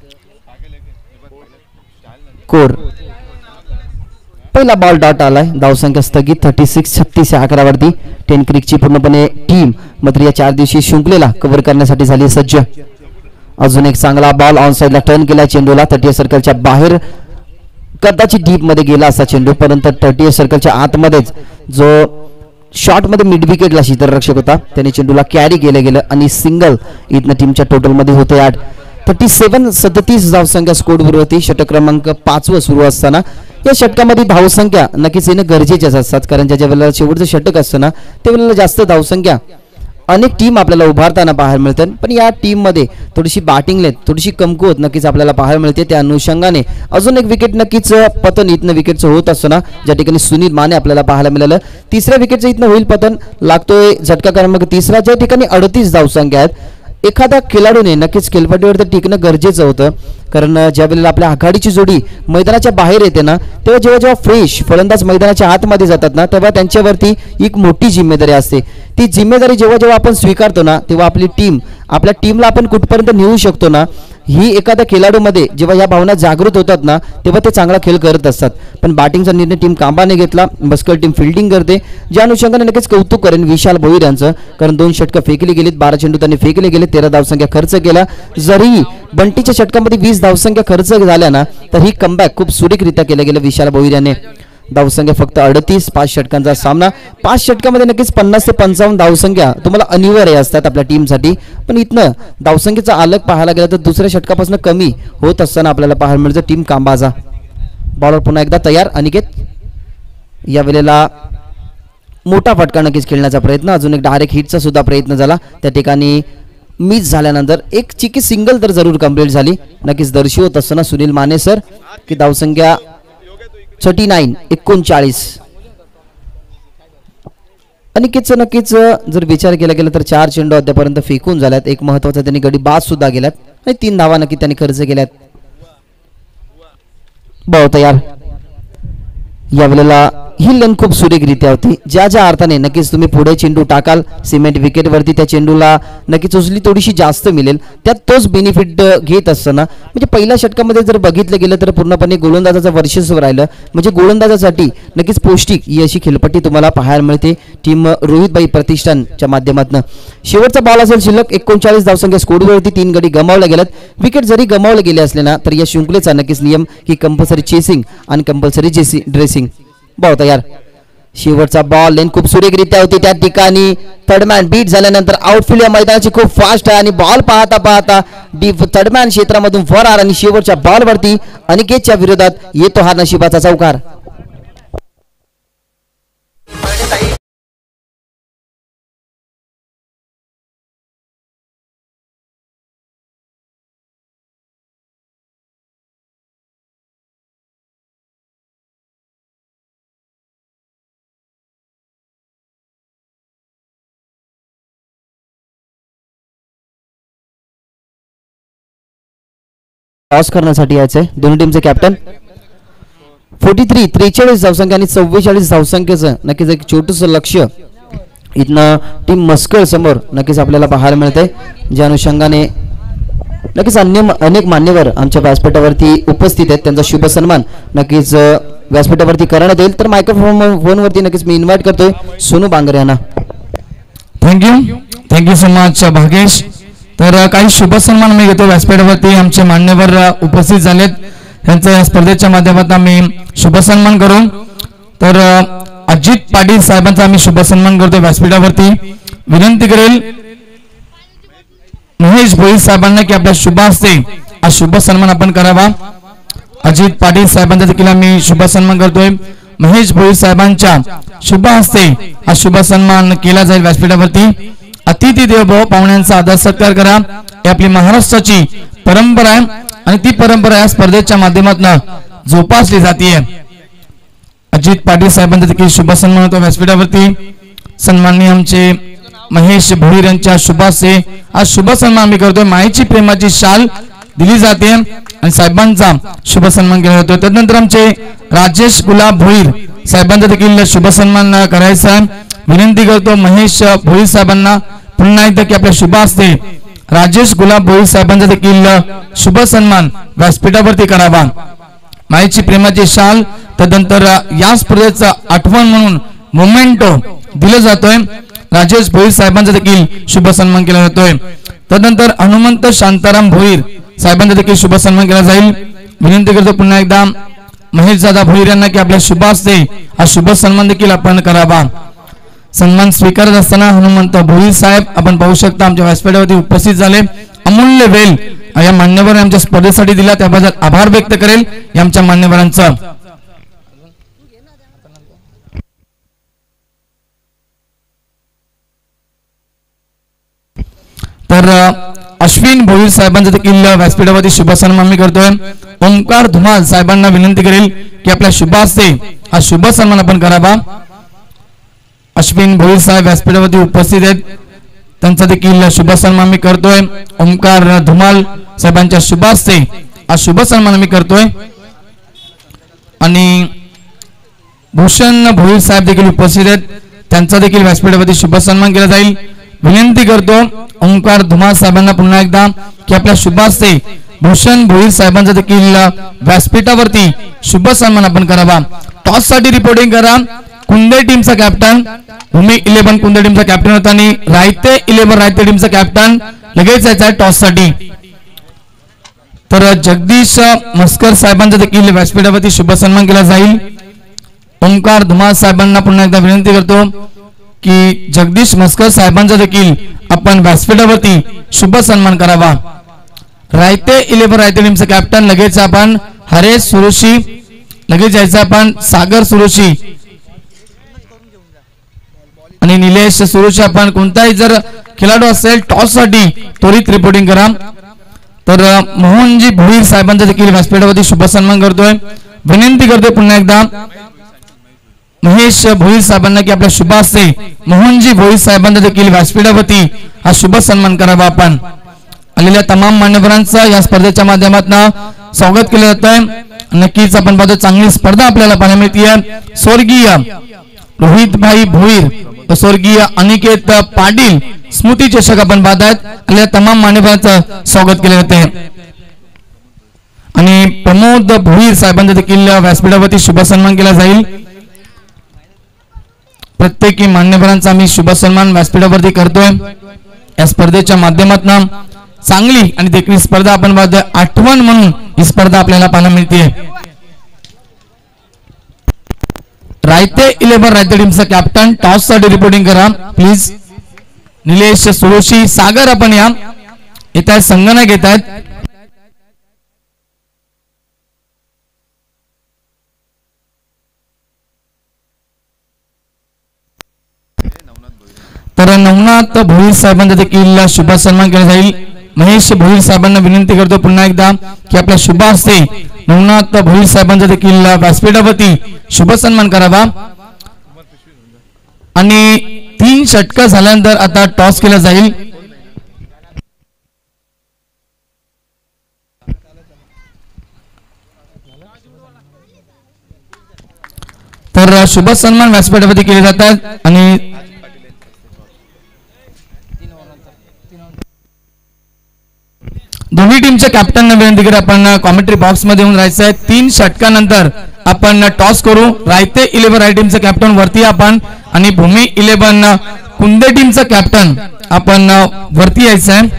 कोर पहिला बॉल डॉट आलाय. धावसंख्या स्थगित थर्टी सिक्स छत्तीस या आकड्यावरती. टेन क्रिकची पूर्णपणे टीम मात्र या चार दिवशी शृंखलेला कव्हर करण्यासाठी झाली सज्ज. अजून एक चांगला बॉल ऑन साइडला टर्न केला चेंडूला. थर्टी सर्कलच्या बाहेर कदाचित डीप मध्ये गेला असा चेंडू, परंतु थर्टी सर्कलच्या आतमध्येच जो शॉट मध्ये मिड विकेटला क्षेत्ररक्षक होता त्याने चेंडूला कॅरी केलं गेलं आणि सिंगल इथनं टीमच्या टोटल मध्ये होते आठ. थर्टी सेवन सदतीस धावसंख्या स्कोरवरती षटक क्रमांक पाचवं सुरू असताना या षटकामध्ये धावसंख्या नक्कीच येणं गरजेच्याच असतात, कारण ज्या ज्या वेळेला शेवटचं षटक असतं ना त्यावेळेला जास्त धावसंख्या अनेक टीम आपल्याला उभारताना पाहायला मिळतात, पण या टीममध्ये थोडीशी बॅटिंग लेत थोडीशी कमकुवत नक्कीच आपल्याला पाहायला मिळते. त्या अनुषंगाने अजून एक विकेट नक्कीच पतन इथनं विकेटचं होत असताना ज्या ठिकाणी सुनील माने आपल्याला पाहायला मिळालं. तिसऱ्या विकेटचं इथनं होईल पतन, लागतोय झटका क्रमांक तिसरा, ज्या ठिकाणी अडतीस धावसंख्या आहेत. एखाद्या खेळाडूने नक्कीच खेळपट्टीवरती टिकणं गरजेचं होतं, कारण ज्या वेळेला आपल्या आघाडीची जोडी मैदानाच्या बाहेर येते ना तेव्हा जेव्हा जेव्हा फ्रेश फलंदाज मैदानाच्या आतमध्ये जातात ना तेव्हा त्यांच्यावरती एक मोठी जिम्मेदारी असते. ती जिम्मेदारी जेव्हा जेव्हा आपण स्वीकारतो ना तेव्हा आपली टीम आपल्या टीमला आपण कुठपर्यंत नेऊ शकतो ना, ही एखाद्या खेळाडूमध्ये जेव्हा या भावना जागृत होतात ना तेव्हा ते चांगला खेळ करत असतात. पण बॅटिंगचा निर्णय टीम कांबाने घेतला, बस्कर टीम फिल्डिंग करते, ज्या अनुषंगाने नक्कीच कौतुक करेन विशाल भोईर यांचं, कारण दोन षटकं फेकली गेलीत, बारा चेंडू त्यांनी फेकले गेले, तेरा धावसंख्या खर्च केला. जरी बंटीच्या षटकामध्ये वीस धावसंख्या खर्च झाल्या ना तर ही कमबॅक खूप सुरेखरित्या केलं गेलं विशाल भोईर याने. धावसंख्या फक्त अडतीस, पाच षटकांचा सामना, पाच षटकामध्ये नक्कीच पन्नास ते पंचावन्न धावसंख्या तुम्हाला अनिवार्य असतात आपल्या टीमसाठी. पण इथनं धावसंख्येचा आलेख पाहायला गेला तर दुसऱ्या षटकापासून कमी होत असताना आपल्याला पाहायला मिळतं टीम कांबाजा. बॉलर पुन्हा एकदा तयार, अनिकेत या वेळेला मोठा फटका नक्कीच खेळण्याचा प्रयत्न, अजून एक डायरेक्ट हिटचा सुद्धा प्रयत्न झाला, त्या ठिकाणी मिस झाल्यानंतर एक चिकी सिंगल तर जरूर कंप्लीट झाली. नक्कीच दर्शवत असताना सुनील माने सर की धावसंख्या थर्टी नाईन एकोणचाळीस. अनिकेतचं नक्कीच जर विचार केला गेला तर चार चेंडू अद्यापर्यंत फेकून झाल्यात, एक महत्वाचा त्यांनी गडी बाद सुद्धा गेल्यात आणि तीन धावा नक्की त्यांनी खर्च केल्यात. बॉल तयार, या वेळेला ही लेन खूप सुरेखरित्या होती, ज्या ज्या अर्थाने नक्कीच तुम्ही पुढे चेंडू टाकाल सिमेंट विकेटवरती त्या चेंडूला नक्कीच उचली थोडीशी जास्त मिळेल, त्यात तोच बेनिफिट घेत असताना म्हणजे पहिल्या षटकामध्ये जर बघितलं गेलं तर पूर्णपणे गोलंदाजाचं वर्चस्व राहिलं, म्हणजे गोलंदाजासाठी नक्कीच पौष्टिक ही अशी खेळपट्टी तुम्हाला पाहायला मिळते टीम रोहितभाई प्रतिष्ठानच्या माध्यमातून. शेवटचा बॉल असेल शिल्लक, एकोणचाळीस धावसंख्या स्कोरवरती तीन गडी गमावल्या गेल्यात. विकेट जरी गमावले गेले असले ना तर या शृंखलेचा नक्कीच नियम की कंपल्सरी चेसिंग आणि कंपल्सरी जेसी ड्रेसिंग. बॉल तयार, शेवटचा बॉल लेन खूप सुरेखरित्या होती, त्या ठिकाणी थर्डमॅन बीट झाल्यानंतर आउटफील्ड या मैदानाची खूप फास्ट आहे आणि बॉल पाहता पाहता डीप थर्डमॅन क्षेत्रामधून फरार आणि शेवटच्या बॉलवरती अनिकेतच्या विरोधात येतो हा नशिबाचा चौकार. टॉस करण्यासाठी यायचंय दोन्ही टीमचे कॅप्टन. फोर्टी थ्री त्रेचाळीस धावसंख्या आणि चव्वेचाळीस धावसंख्येचं नक्कीच एक छोटंसं लक्ष इथनं टीम मस्कळ समोर नक्कीच आपल्याला पाहायला मिळतंय, ज्या अनुषंगाने नक्कीच अन्य अनेक मान्यवर आमच्या व्यासपीठावरती उपस्थित आहेत, त्यांचा शुभ सन्मान नक्कीच व्यासपीठावरती करण्यात येईल. तर मायक्रोफोन फोनवरती नक्कीच मी इन्व्हाइट करतोय सोनू बांगरे यांना. Thank you thank you so much Bhagesh. तर काही शुभ सन्मान मी घेतो व्यासपीठावरती आमचे मान्यवर उपस्थित झालेत, त्यांच्या या स्पर्धेच्या माध्यमातून आम्ही शुभ सन्मान करू. तर अजित पाटील साहेबांचा आम्ही शुभ सन्मान करतो व्यासपीठावरती. विनंती करेल महेश भोईर साहेबांना की आपल्या शुभ हस्ते हा शुभ सन्मान आपण करावा. अजित पाटील साहेबांचा देखील आम्ही शुभ सन्मान करतोय. महेश भोईर साहेबांच्या शुभ हस्ते हा शुभ सन्मान केला जाईल व्यासपीठावरती. अतिथी देवो पाहुण्यांचा आदर सत्कार करा, ही आपली महाराष्ट्राची परंपरा आहे आणि ती परंपरा या स्पर्धेच्या माध्यमातून जोपासली जाते. अजित पाटील साहेबांचा देखील शुभ सन्मान होतो व्यासपीठावरती. सन्माननीय आमचे महेश भोईर यांच्या शुभासे हा शुभ सन्मान आम्ही करतोय. मायेची प्रेमाची शाल दिली जाते आणि साहेबांचा शुभ सन्मान केला जातो. त्यानंतर आमचे राजेश गुलाब भोईर साहेबांचा देखील शुभ सन्मान करायचा आहे. विनंती करतो महेश भोईर साहेबांना पुन्हा एकदा की आपल्या शुभ हस्ते राजेश गुलाब भोईर साहेबांचा देखील शुभ सन्मान व्यासपीठावरती करावा. मायेची प्रेमाची शाल, त्यानंतर या स्पर्धेचा आठवण म्हणून मोमेंटो दिलं जातोय. राजेश भोईर साहेबांचा देखील शुभ सन्मान केला जातोय. त्यानंतर हनुमंत शांताराम भोईर साहेबांचा देखील शुभ सन्मान केला जाईल. विनंती करतो पुन्हा एकदा महेश दादा भोईर यांना की आपल्या शुभ हस्ते हा शुभ सन्मान देखील आपण करावा. सन्मान स्वीकारत असताना हनुमंत भोईर साहेब आपण पाहू शकता आमच्या व्यासपीठावरती उपस्थित झाले. अमूल्य वेळ या मान्यवर आमच्या स्पर्धेसाठी दिला त्याबद्दल आभार व्यक्त करेल या आमच्या मान्यवरांचा. तर अश्विन भोईर साहेबांचा देखील व्यासपीठावरती शुभ सन्मान मी करतोय. ओमकार धुमाल साहेबांना विनंती करेल की आपल्या शुभ हस्ते हा शुभ सन्मान आपण करावा. अश्विन भोईर साहेब व्यासपीठावरती उपस्थित आहेत, त्यांचा देखील शुभ सन्मान मी करतोय. ओमकार धुमाल साहेबांच्या शुभ हस्ते हा शुभ सन्मान मी करतोय. आणि भूषण भोईर साहेब देखील उपस्थित आहेत, त्यांचा देखील व्यासपीठावरती शुभ सन्मान केला जाईल. विनंती करतो ओंकार धुमाल साहेबांना पुन्हा एकदा की आपल्या शुभ हस्ते भूषण भोईर साहेबांचा देखील व्यासपीठावरती शुभ सन्मान आपण करावा. टॉस साठी रिपोर्टिंग करा कुंदे टीमचा कॅप्टन, भूमी इलेव्हन कुंदे टीमचा कॅप्टन होता आणि रायते इलेव्हन रायते टीमचा कॅप्टन लगेच यायचा आहे टॉस साठी. तर जगदीश मस्कर साहेबांचा देखील व्यासपीठावरती शुभ सन्मान केला जाईल. ओंकार धुमाल साहेबांना पुन्हा एकदा विनंती करतो की जगदीश मस्कर साहेबांचा देखील आपण व्यासपीठावरती शुभ सन्मान करावा. रायते इलेव्हन रायते टीमचा कॅप्टन लगेच आपण हरेश सुरोशी, लगेच यायचं आपण सागर सुरोशी आणि निलेश सुरोशी. आपण कोणताही जर खेळाडू असेल टॉस साठी त्वरित रिपोर्टिंग करा. तर मोहनजी भोईर साहेबांचा देखील व्यासपीठावरती शुभ सन्मान करतोय. विनंती करतोय पुन्हा एकदा महेश भोईर साहेबांना की आपल्या शुभ हस्ते मोहनजी भोईर साहेबांना देखील व्यासपीठावरती हा शुभ सन्मान करावा. आपण आलेल्या तमाम मान्यवरांचं या स्पर्धेच्या माध्यमातून स्वागत केलं जात आहे. नक्कीच आपण पाहतो चांगली स्पर्धा आपल्याला पाहायला मिळते. स्वर्गीय रोहित भाई भोईर, स्वर्गीय अनिकेत पाटील स्मृती चषक आपण पाहत आहेत. आलेल्या तमाम मान्यवरांचं स्वागत केलं जाते. आणि प्रमोद भोईर साहेबांचा देखील व्यासपीठावरती शुभ सन्मान केला जाईल. प्रत्येकी मान्यवरांचा आम्ही शुभ सन्मान व्यासपीठावरती करतोय. या स्पर्धेच्या माध्यमातून चांगली आणि देखील स्पर्धा आपण पाहतोय. आठवण म्हणून ही स्पर्धा आपल्याला पाहायला मिळते. रायते इलेव्हन रायते टीमचा कॅप्टन टॉस साठी रिपोर्टिंग करा प्लीज. निलेश सुरोशी, सागर आपण या येत आहेत, संगणक येत आहेत. तर नवनाथ भोईर साहेबांचा देखील शुभ सन्मान केला जाईल. महेश भोईर साहेबांना विनंती करतो पुन्हा एकदा की आपल्या शुभ हस्ते नवनाथ भोईर साहेबांचा देखील व्यासपीठावरती शुभ सन्मान करावा. आणि तीन षटकं झाल्यानंतर आता टॉस केला जाईल. तर शुभ सन्मान व्यासपीठावरती केले जातात आणि दोन्ही टीमच्या कॅप्टनना विनंती करा आपण कॉमेंट्री बॉक्स मध्ये येऊन राहायचं आहे. तीन षटकानंतर आपण टॉस करू. रायते इलेव्हन राय टीमचं कॅप्टन वरती आपण आणि भूमी इलेव्हन कुंदे टीमचं कॅप्टन आपण वरती यायचं आहे.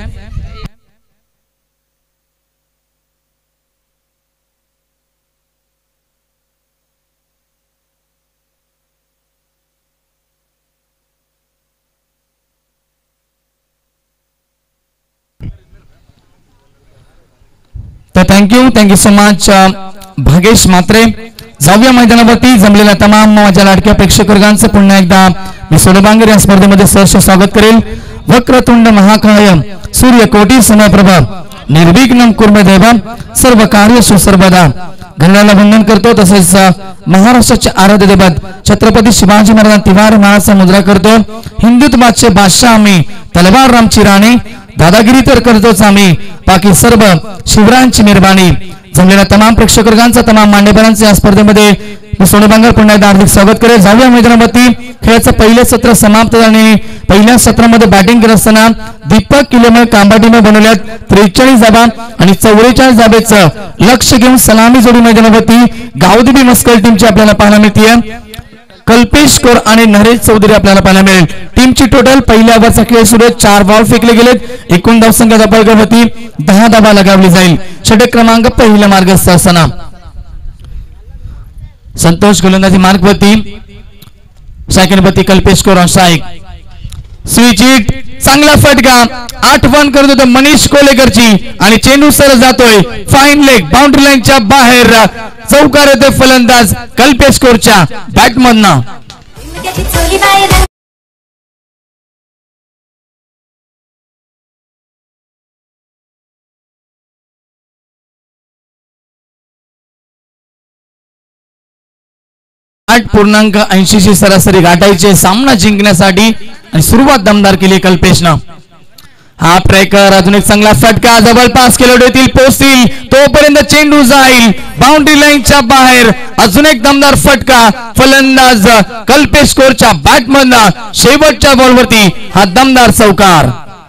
तर thank you thank you so much Bhagesh Matre. जाऊया मैदानावरती जमलेल्या तमाम माझ्या लाडक्या प्रेक्षक वर्गांचं पुन्हा एकदा मी सोनबांगर या स्पर्धेमध्ये सहर्ष स्वागत करेल. वक्रतुंड महाकाय सूर्यकोटी समप्रभ निर्विघ्नं कुर्मे देव सर्व कार्येषु सर्वदा. घड्याळाला वंदन करतो. तसेच महाराष्ट्राचे आराध्य दैवत छत्रपती शिवाजी महाराज तिवार महाराजचा मुद्रा करतो. हिंदुत्वाचे बादशाह आम्ही, तलवार रामची राणी, दादागिरी तर करतोच आम्ही, बाकी सर्व शिवरायांची मेहरबानी. जमलेल्या तमाम प्रेक्षक वर्गांचा तमाम मान्यवरांचे या स्पर्धेमध्ये सोनबांगर पुन्हा एकदा हार्दिक स्वागत करेल. जाऊया मैदानावरती. खेळाचं पहिले सत्र समाप्त झाले. पहिल्या सत्रामध्ये बॅटिंग करत असताना दीपक किलेमळ कांबाटीने बनवल्यात त्रेचाळीस धाबा आणि चौवेचाळीस धाब्याचं लक्ष घेऊन सलामी जोडी मैदानावरती गावदेवी मस्कर टीमची आपल्याला पाहायला मिळते. कल्पेश कौर आणि नरेश चौधरी आपल्याला पाहायला मिळेल. टीमची टोटल पहिल्या ओव्हरचा खेळ सुरू आहे. चार बॉल फेकले गेलेत. एकूण धावसंख्या धाबावरती दहा धाबा लगावली जाईल. षटक क्रमांक पहिल्या मार्गस्थ असताना संतोष गोलंदाजी मार्गवरती, सेकंडवरती Kalpesh Kaur on strike. Switch hit चांगला फटका आठवण करत होतो मनीष कोलेकरची आणि चेंडू सरळ जातोय फाईन लेग बाउंड्री लाईनच्या बाहेर चौकार येतोय फलंदाज कल्पेश कोरच्या बॅटमधनं. आठ पूर्णांक ऐंशी ची सरासरी गाठायचे सामना जिंकण्यासाठी आणि सुरुवात दमदार केली कल्पेशनं. हा ट्रॅकर अजून एक चांगला फटका जवळपास खेळाडूतील पोहोचतील तोपर्यंत चेंडू जाईल बाउंड्री लाईनच्या बाहेर. अजून एक दमदार फटका फलंदाज कल्पेश कोरच्या बॅटमधनं शेवटच्या बॉलवरती हा दमदार चौकार.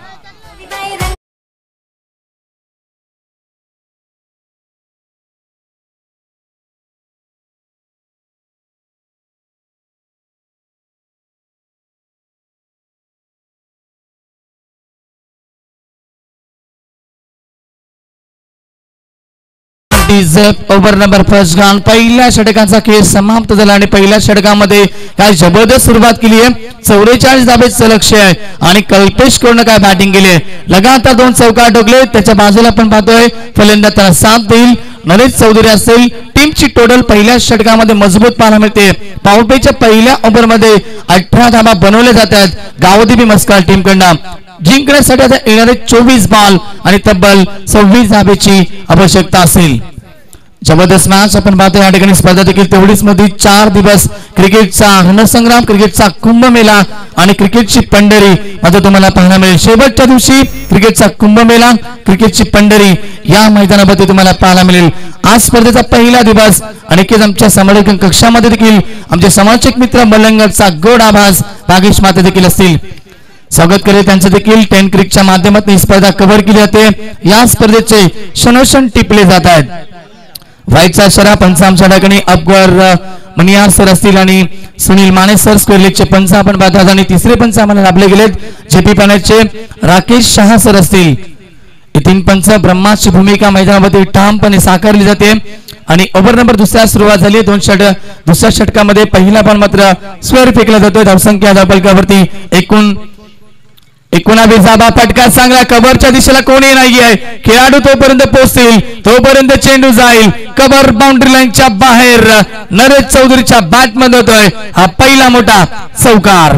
Over number first gone. पहिल्या षटकाचा खेळ समाप्त झाला आणि पहिल्या षटकामध्ये काय जबरदस्त सुरुवात केली आहे. चौवेचाळीस धाबेचं लक्ष्य आहे आणि कल्पेश कोरनं काय बॅटिंग केली आहे. लगातार दोन चौकार ठोकले. त्याच्या बाजूला पण पाहतोय फलंदाज त्याला साथ देईल नरेश चौधरी असेल. टीमची टोटल पहिल्या षटकामध्ये मजबूत पाहायला मिळते. पॉवरप्लेच्या पहिल्या ओव्हर मध्ये अठरा धाबा बनवल्या जातात गावदेवी मस्काल टीम कडनं. जिंकण्यासाठी आता येणारे चोवीस बॉल आणि तब्बल सव्वीस धाबेची आवश्यकता असेल. जबरदस्त मॅच आपण पाहतो या ठिकाणी. स्पर्धा देखील तेवढीच मध्ये चार दिवस क्रिकेटचा रणसंग्राम क्रिकेटचा कुंभमेळा आणि क्रिकेटची पंढरी मध्ये तुम्हाला पाहायला मिळेल. शेवटच्या दिवशी क्रिकेटचा कुंभमेळा क्रिकेटची पंढरी या मैदानामध्ये तुम्हाला पाहायला मिळेल. आज स्पर्धेचा पहिला दिवस आणि आमच्या समालोचन कक्षामध्ये देखील आमचे समालोचक मित्र मलंगचा गोड आभास भागेश माते देखील असतील. स्वागत करे त्यांचं देखील टेन क्रिकच्या माध्यमातून ही स्पर्धा कव्हर केली जाते. या स्पर्धेचे क्षणोक्षण टिपले जात आहेत. व्हाईटचा शरा पंचांच्या ठिकाणी अकबर मनियार सर असतील आणि सुनील माने सर स्क्वेअर लेगचे पंच आपण पाहतात आणि तिसरे पंच आम्हाला लाभले गेलेत जेपी पॅनेटचे राकेश शहा सर असतील. हे तीन पंच ब्रह्माची भूमिका मैदानामध्ये ठामपणे साकारली जाते आणि ओव्हर नंबर दुसऱ्या सुरुवात झाली. दोन षटक दुसऱ्या षटकामध्ये पहिला बॉल मात्र स्क्वेअर फेकला जातोय. धावसंख्या धावफलकावरती एकूण एकोणावीस धाबा. फटका चांगला कव्हरच्या दिशेला कोणी नाहीये. खेळाडू तोपर्यंत पोहोचतील तोपर्यंत चेंडू जाईल कव्हर बाउंड्री लाईनच्या बाहेर. नरेश चौधरीच्या बॅटमध्ये होतोय हा पहिला मोठा चौकार.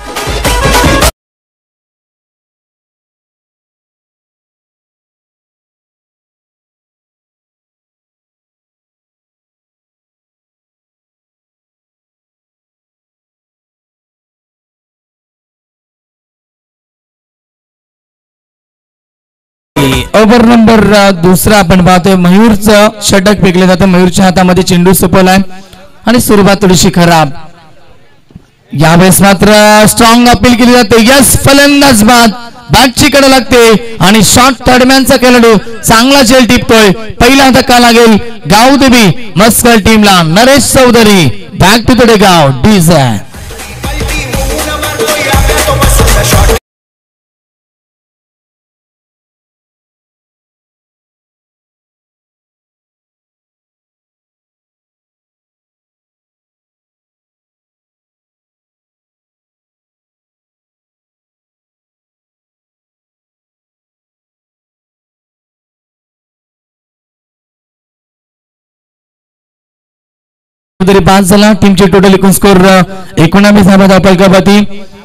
ओव्हर नंबर दुसरा आपण पाहतोय मयूरचं षटक फेकले जातं. मयूरच्या हातामध्ये चेंडू सुपवलाय आणि सुरुवात थोडीशी खराब. यावेळेस मात्र स्ट्रॉंग अपील केली जाते. यस फलंदाज बाद बॅटची कडे लागते आणि शॉर्ट थर्डमॅनचा खेळाडू चांगला झेल टिपतोय. पहिला धक्का लागेल गावदेवी मस्कल टीमला. Naresh Chaudhari back to the गाव डिझाइन. तरी पाच झाला. टीमचे टोटल एकूण स्कोर एकोणावीस धाबा धावफलकावरती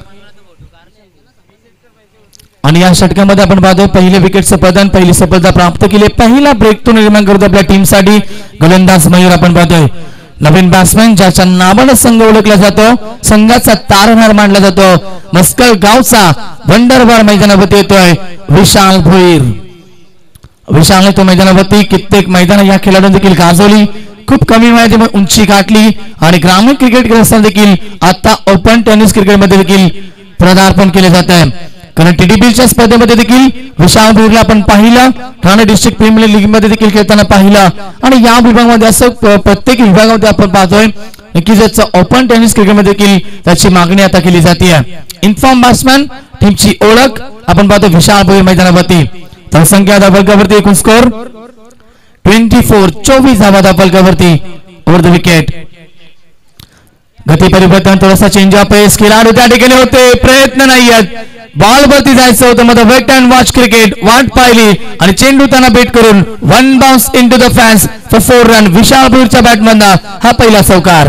आणि या षटकामध्ये आपण पाहतोय पहिल्या विकेटचं प्रदान पहिली सफलता प्राप्त केली. पहिला ब्रेक तो निर्माण करतो आपल्या टीमसाठी गोलंदाज मयूर आपण पाहतोय. नवीन बॅट्समॅन ज्याच्या नावानं संघ ओळखला जातो संघाचा तारणहार मानला जातो मस्कल गावचा वंडरबार मैदानावरती येतोय विशाल भोईर. विशालने तो मैदानावरती कित्येक मैदान या खेळाडूंनी देखील गाजवली. खूप कमी वयात उंची गाठली आणि ग्रामीण क्रिकेट खेळताना देखील आता ओपन टेनिस क्रिकेटमध्ये देखील पदार्पण केले जात आहे. कारण टीडीपीच्या स्पर्धेमध्ये देखील विशाल भोईरला आपण पाहिलं. ठाणे डिस्ट्रिक्ट प्रीमियर लीग मध्ये देखील खेळताना पाहिलं आणि या विभागामध्ये असं प्रत्येक विभागामध्ये आपण पाहतोय की ज्याचं ओपन टेनिस क्रिकेटमध्ये देखील त्याची मागणी आता केली जाते. इन्फॉर्म बॅट्समॅन टीमची ओळख आपण पाहतो विशाल भोईर मैदानावरती. संख्या धावफलकावरती एकूण स्कोर चोवीस चोवीस धावा धावफलकावरती ओव्हर द विकेट. गती परिवर्तन थोडासा चेंज ऑफ पेस खेळाडू त्या ठिकाणी होते प्रयत्न नाही आहेत बॉल वरती जायचं होतं मध्ये वेट अँड वॉच क्रिकेट वाट पाहिली आणि चेंडू त्यांना बेट करून one bounce into the fans for four run. Vishal भोईरच्या बॅटमधला हा पहिला चौकार.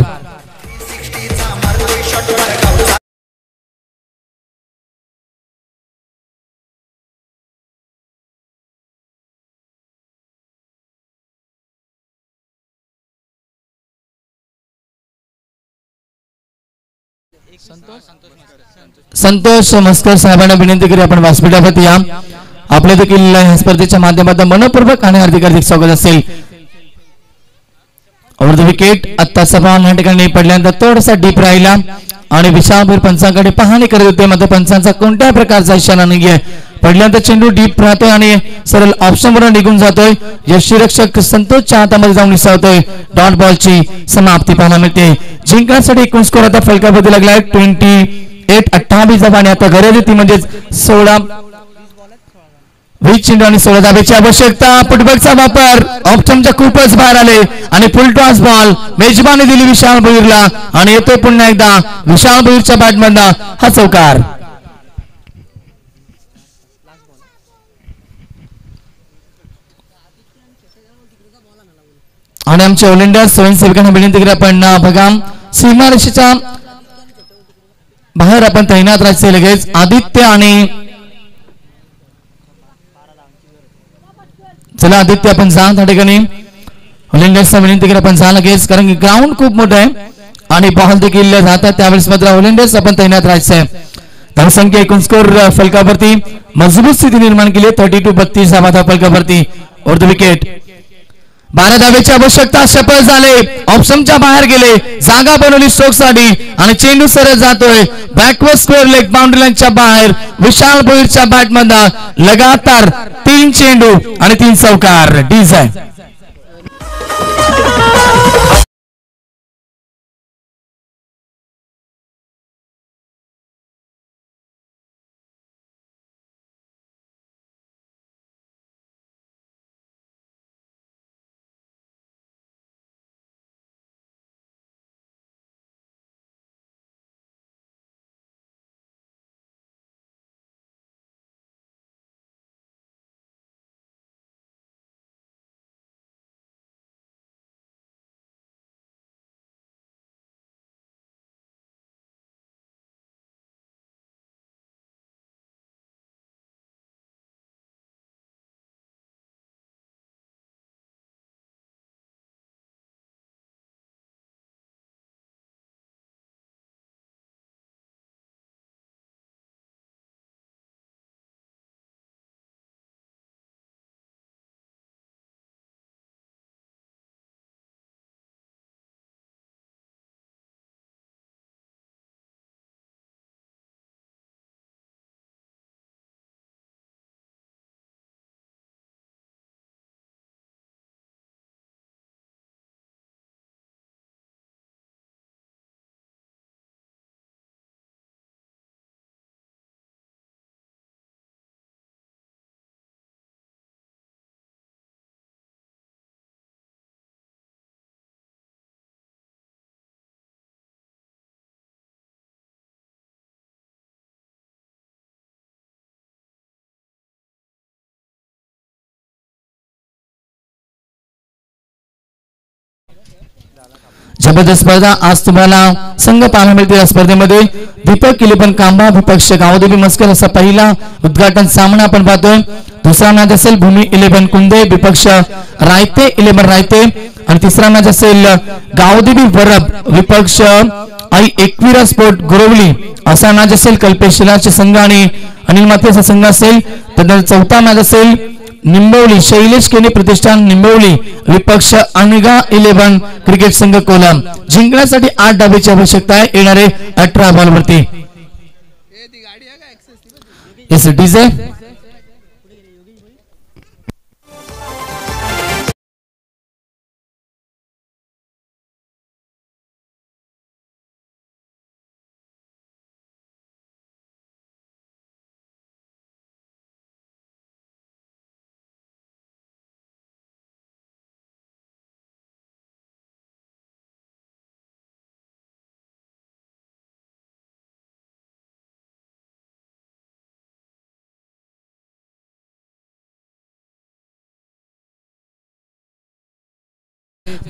संतोष मस्कर साहेबांना विनंती करी आपण व्यासपीठावरती या. आपले देखील या स्पर्धेच्या माध्यमातून मनपूर्वक आणि हार्दिक हार्दिक स्वागत असेल. ओव्हर द विकेट आत्ताचा बॉल या ठिकाणी पडल्यानंतर थोडासा डीप राहिला आणि विशाल भोईर पंचांकडे पाहणी करत होते. मात्र पंचांचा कोणत्याही प्रकारचा इशारा नाहीये. पडल्यानंतर चेंडू डीप राहतोय आणि सरळ ऑप्शन वरून निघून जातोय. यष्टीरक्षक संतोषच्या हातामध्ये जाऊन विसावतोय. डॉट बॉलची समाप्ती पाहायला मिळते. जिंकण्यासाठी एकूण स्कोर आता फलकामध्ये लागलाय ट्वेंटी एट अठ्ठावीस धावांनी. आता गरजेती म्हणजेच सोळा वीस चेंडू आणि सोळा धाब्याची आवश्यकता. फुटबॉलचा वापर ऑप्शनच्या खूपच बाहेर आले आणि फुल टॉस बॉल मेजबानी दिली विशाल भोईरला आणि येतोय पुन्हा एकदा विशाल भोईरच्या बॅटमधला हा चौकार. आणि आमच्या ऑल इंडिया स्वयंसेवकांना विनंती करा आपण बघा सीमारेषेच्या बाहेर आपण तैनात राहायचे. लगेच आदित्य आणि चला आदित्य आपण जा त्या ठिकाणी. ऑल इंडिया विनंती करा आपण जा लगेच, कारण की ग्राउंड खूप मोठं आहे आणि बॉल देखील जातात. त्यावेळेस मात्र ऑल इंडिया आपण तैनात राहायचंय. धावसंख्या एकूण स्कोर फलकावरती मजबूत स्थिती निर्माण केली. थर्टी टू बत्तीस धावा फलकावरती. ओव्हर द विकेट बारा धावेची आवश्यकता. सफल झाले. ऑप्शनच्या बाहेर गेले. जागा बनवली स्ट्रोकसाठी आणि चेंडू सरळ जातोय बॅकवर्ड स्क्वेअर लेग बाउंड्री लाईनच्या बाहेर. विशाल भोईरच्या बॅटमधला लगातार तीन चेंडू आणि तीन चौकार. डीझाय जबरदस्त स्पर्धा आज तुम्हाला संघ पाहायला मिळतील. या स्पर्धेमध्ये दीपक इलेवन कांबा विपक्ष गावदेवी मस्कर असा पहिला उद्घाटन सामना आपण पाहतोय. दुसरा मॅच असेल भूमी इलेवन कुंदे विपक्ष रायते इलेवन रायते आणि तिसरा मॅच असेल गावदेवी वरब विपक्ष आई एकविरा स्पोर्ट गुरवली असा मॅच असेल. कल्पेश शिलाचे संघ आणि अनिल माथेचा संघ असेल. त्यानंतर चौथा मॅच असेल निंबवली शैलेश केने प्रतिष्ठान निंबवली विपक्ष अनगा इलेव्हन क्रिकेट संघ कोलम. जिंकण्यासाठी आठ डाबेची आवश्यकता आहे येणारे अठरा बॉलवरती. येस डीजे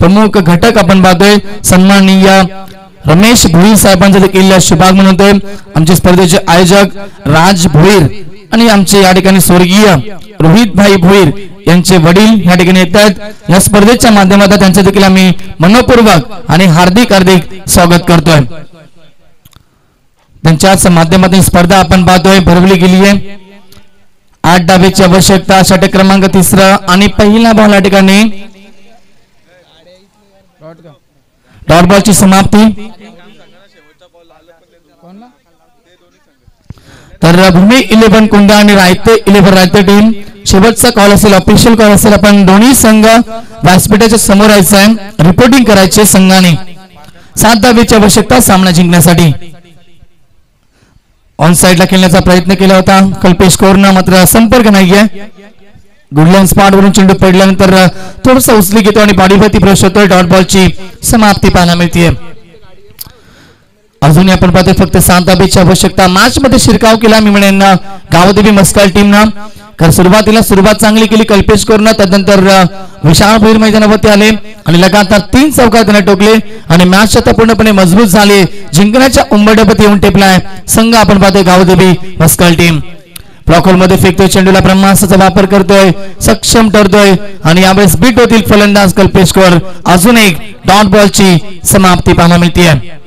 प्रमुख घटक आपण पाहतोय सन्माननीय रमेश भोईर साहेबांचा देखील शुभागमन होतोय. आमचे स्पर्धेचे आयोजक राज भोईर आणि आमचे या ठिकाणी स्वर्गीय रोहित भाई भोईर यांचे वडील या ठिकाणी येत आहेत. या स्पर्धेच्या माध्यमातून त्यांचे देखील आम्ही मनपूर्वक आणि हार्दिक हार्दिक स्वागत करतोय. त्यांच्याच माध्यमातून स्पर्धा आपण पाहतोय भरवली गेली आहे. आठ डावेची आवश्यकता. षटक क्रमांक तिसरा आणि पहिला बॉल या ठिकाणी डॉट बॉलची समाप्ती. तर भूमी इलेव्हन कुंडा आणि रायते इलेव्हन रायते टीम शेवटचा कॉल असेल, ऑफिशियल कॉल असेल. आपण दोन्ही संघ व्यासपीठाच्या समोर यायचं आहे, रिपोर्टिंग करायचे संघाने. सात धावेची आवश्यकता सामना जिंकण्यासाठी. ऑन साइडला खेळण्याचा प्रयत्न केला होता कल्पेश कौरनं, मात्र संपर्क नाहीये. गुडलँड स्पॉट वरून चेंडू पडल्यानंतर थोडासा उचली घेतो आणि बॉडीवरती प्रवेश होतोय. डॉट बॉलची समाप्ती पाहायला मिळते. अजूनही आपण पाहतोय फक्त सात धावेची आवश्यकता. मॅच मध्ये शिरकाव केला मी म्हणेन गावदेवी मस्काल टीमनं. कारण सुरुवातीला सुरुवात चांगली केली कल्पेश कौरनं, त्यानंतर विशाल भोईर मैदानावरती आले आणि लगातार तीन चौकार त्यांना टोकले आणि मॅच आता पूर्णपणे मजबूत झाली. जिंकण्याच्या उंबरठ्यावरती येऊन टेपलाय संघ आपण पाहतोय गावदेवी मस्काल टीम. ब्लॉकहोल मध्ये फेकतोय चेंडूला, ब्रह्मास्त्राचा वापर करतोय, सक्षम ठरतोय आणि यावेळेस बीट होतील फलंदाज कल्पेश कौर. अजून एक डॉट बॉलची समाप्ती पाहायला मिळते.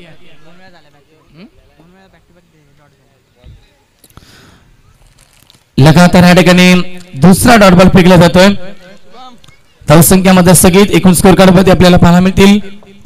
लगातार या ठिकाणी दुसरा डॉट बॉल फेकला जातोय. धावसंख्यामध्ये स्थगित. एकूण स्कोर कार्ड मध्ये आपल्याला पाहायला मिळतील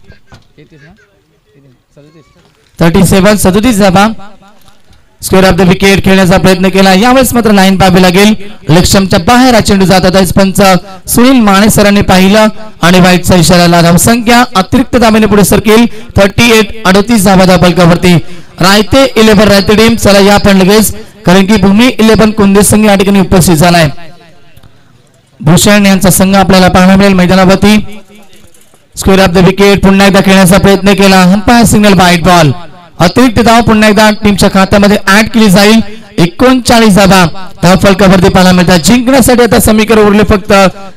थर्टी सेव्हन सदोतीस धावा. स्क्वेअर ऑफ द विकेट खेळण्याचा प्रयत्न केला, यावेळेस मात्र लाईन पाहावी लागेल. लक्ष्यमच्या बाहेर हा चेंडू जात होता. पंच सुनील माने सरांनी पाहिलं आणि वाईटचा इशारा आला. धावसंख्या अतिरिक्त धावेने पुढे सरकेल. थर्टी एट अडतीस धावा धाव फलकावरती. रायते इलेव्हन रायते टीम चला या पण लगेच, कारण की भूमी इलेव्हन कुंदे संघ या ठिकाणी उपस्थित झालाय. भूषण यांचा संघ आपल्याला पाहायला मिळेल मैदानावरती. स्क्वेअर ऑफ द विकेट पुन्हा एकदा खेळण्याचा प्रयत्न केला. Umpire signal white ball. अतिरिक्त धाव पुन्हा एकदा टीमच्या खात्यामध्ये ऍड केली जाईल. एकोणचाळीस धावा धाव फलकावरती पाहायला मिळतात. जिंकण्यासाठी आता समीकरण उरले फक्त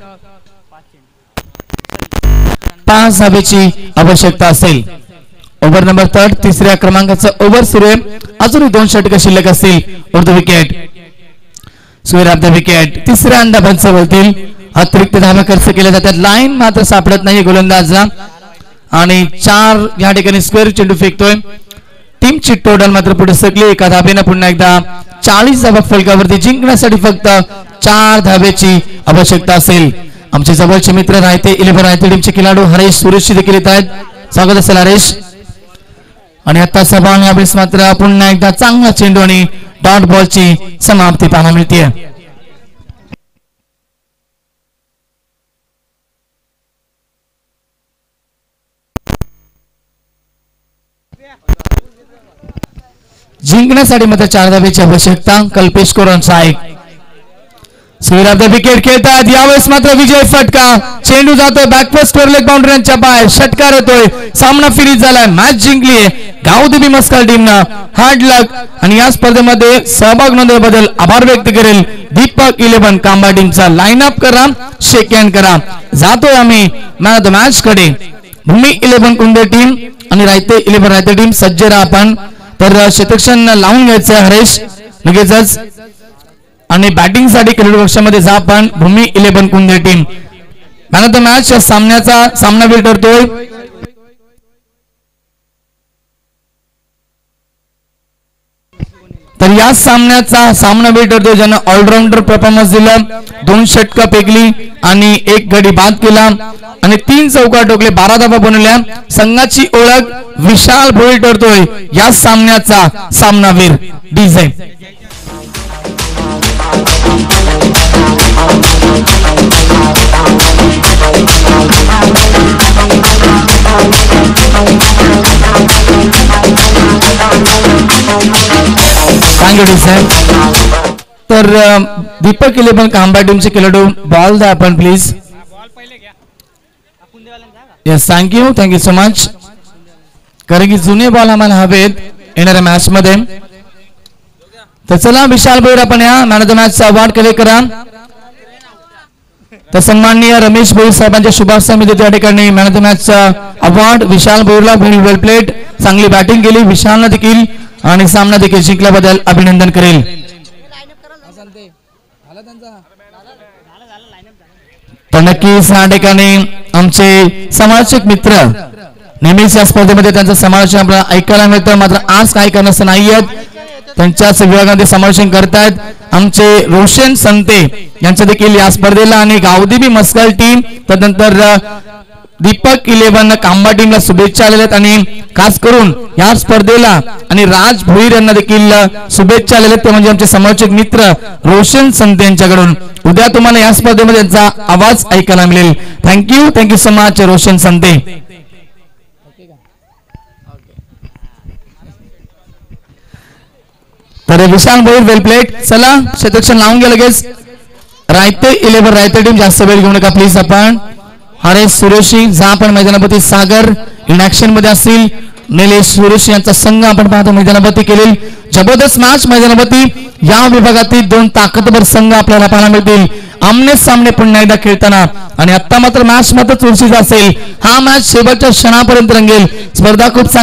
पाच धावेची आवश्यकता असेल. ओव्हर नंबर थर्ड तिसऱ्या क्रमांकाचं ओव्हर सुरू आहे. अजूनही दोन षटक शिल्लक असतील. उर्दू wicket. Square off the wicket तिसऱ्यांदा पंच बोलतील. अतिरिक्त धावा खर्च केल्या जातात. लाईन मात्र सापडत नाही गोलंदाजला आणि चार या ठिकाणी स्क्वेअर चेंडू फेकतोय. टीमची टोटल मात्र पुढे सरकली. एका धावेनं पुन्हा एकदा चाळीस धावा फलकावरती. जिंकण्यासाठी फक्त चार धावेची आवश्यकता असेल. आमचे जवळचे मित्र राहते इलेव्हन राहते टीमचे खेळाडू हरेश सुरेशची देखील येत आहेत. स्वागत असेल हरेश. आणि आता सभा यावेळेस मात्र पुन्हा एकदा चांगला चेंडू आणि डॉट बॉलची समाप्ती पाहायला मिळते. जिंकण्यासाठी मात्र चार धावेची आवश्यकता. कल्पेश कौरांचा एक स्क्वेअर ऑफ द विकेट खेळतात. यावेळेस मात्र विजय फटका. चेंडू जातोय बॅकवर्ड स्क्वेअर लेग बाउंड्रीच्या बाहेर. षटकार येतोय. सामना फिरीत झालाय. मॅच जिंकली गावदेवी मस्काल टीमनं. Hard luck. आणि या स्पर्धेमध्ये सहभाग नोंदवल्याबद्दल आभार व्यक्त करेल दीपक इलेव्हन कांबा टीमचा. लाईनअप करा, शेक हँड करा. जातोय आम्ही मॅन ऑफ द मॅच कडे. भूमी इलेव्हन कुंडे टीम आणि रायते इलेव्हन रायते टीम सज्ज राहा आपण. तर क्षेत्रक्षण लावून घ्यायचं हरेश लगेचच. आणि बॅटिंग साठी क्रीडा कक्षामध्ये जा आपण. Bhoomi eleven Kunde team man of the match या सामन्याचा सामनावीर ठरतोय. तर या सामन्याचा सामनावीर ठरतोय ज्यानं ऑलराऊंडर परफॉर्मन्स दिला. दोन षटका फेकली आणि एक गडी बाद केला आणि तीन चौकार टोकले, बारा धावा बनवल्या. संघाची ओळख विशाल भोईर ठरतोय या सामन्याचा सामनावीर. डीजे तर दीपक इलेव्हन कांबा टीमचे खेळाडू बॉल द्या आपण please. Yes thank you thank you so much. कारण की जुने बॉल आम्हाला हवेत येणाऱ्या मॅच मध्ये. तर चला विशाल भोईर आपण या मॅन ऑफ द मॅच चा अवॉर्ड कलेक्ट करा. तर सन्माननीय रमेश भोईर साहेबांच्या शुभास्तामध्ये त्या ठिकाणी मॅन ऑफ द मॅचचा अवॉर्ड विशाल भोईरला व्हेरी वेल प्लेड, चांगली बॅटिंग केली विशालनं देखील आणि सामना देखील जिंकल्याबद्दल अभिनंदन करेल. तर नक्कीच या ठिकाणी आमचे समालोचक मित्र नेहमीच या स्पर्धेमध्ये त्यांचं समालोचन आपल्याला ऐकायला मिळतं, मात्र आज काही कारणास्तव नाही आहेत, त्यांच्याच विभागामध्ये समालोचन करतायत आमचे रोशन संते यांचं देखील या स्पर्धेला आणि गावदेवी मस्कल टीम, त्यानंतर दीपक इलेव्हन कांबा टीमला शुभेच्छा आलेल्या आहेत आणि खास करून या स्पर्धेला आणि राज भोईर यांना देखील शुभेच्छा आलेल्या आहेत, ते म्हणजे आमचे समालोचक मित्र रोशन संते यांच्याकडून. उद्या तुम्हाला या स्पर्धेमध्ये त्यांचा आवाज ऐकायला मिळेल. Thank you thank you so much Roshan Sante. तर विशाल भोईर वेल प्लेट. चला क्षेत्ररक्षण लावून घ्या लगेच. रायते इलेव्हन रायते टीम जास्त वेळ घेऊ नका प्लीज. आपण हरेश सुरेशी जा आपण मैदानावरती, सागर इन ऍक्शन मध्ये असतील, निलेश सुरेश यांचा संघ आपण पाहतो मैदानावरती केलेली जबरदस्त मॅच. मैदानावरती या विभागातील दोन ताकदवर संघ आपल्याला पाहायला मिळतील आमने सामने पुन्हा एकदा खेळताना, आणि आता मात्र मॅच मात्र चुरशीचा असेल. हा मॅच शेवटच्या क्षणापर्यंत रंगेल. स्पर्धा खूप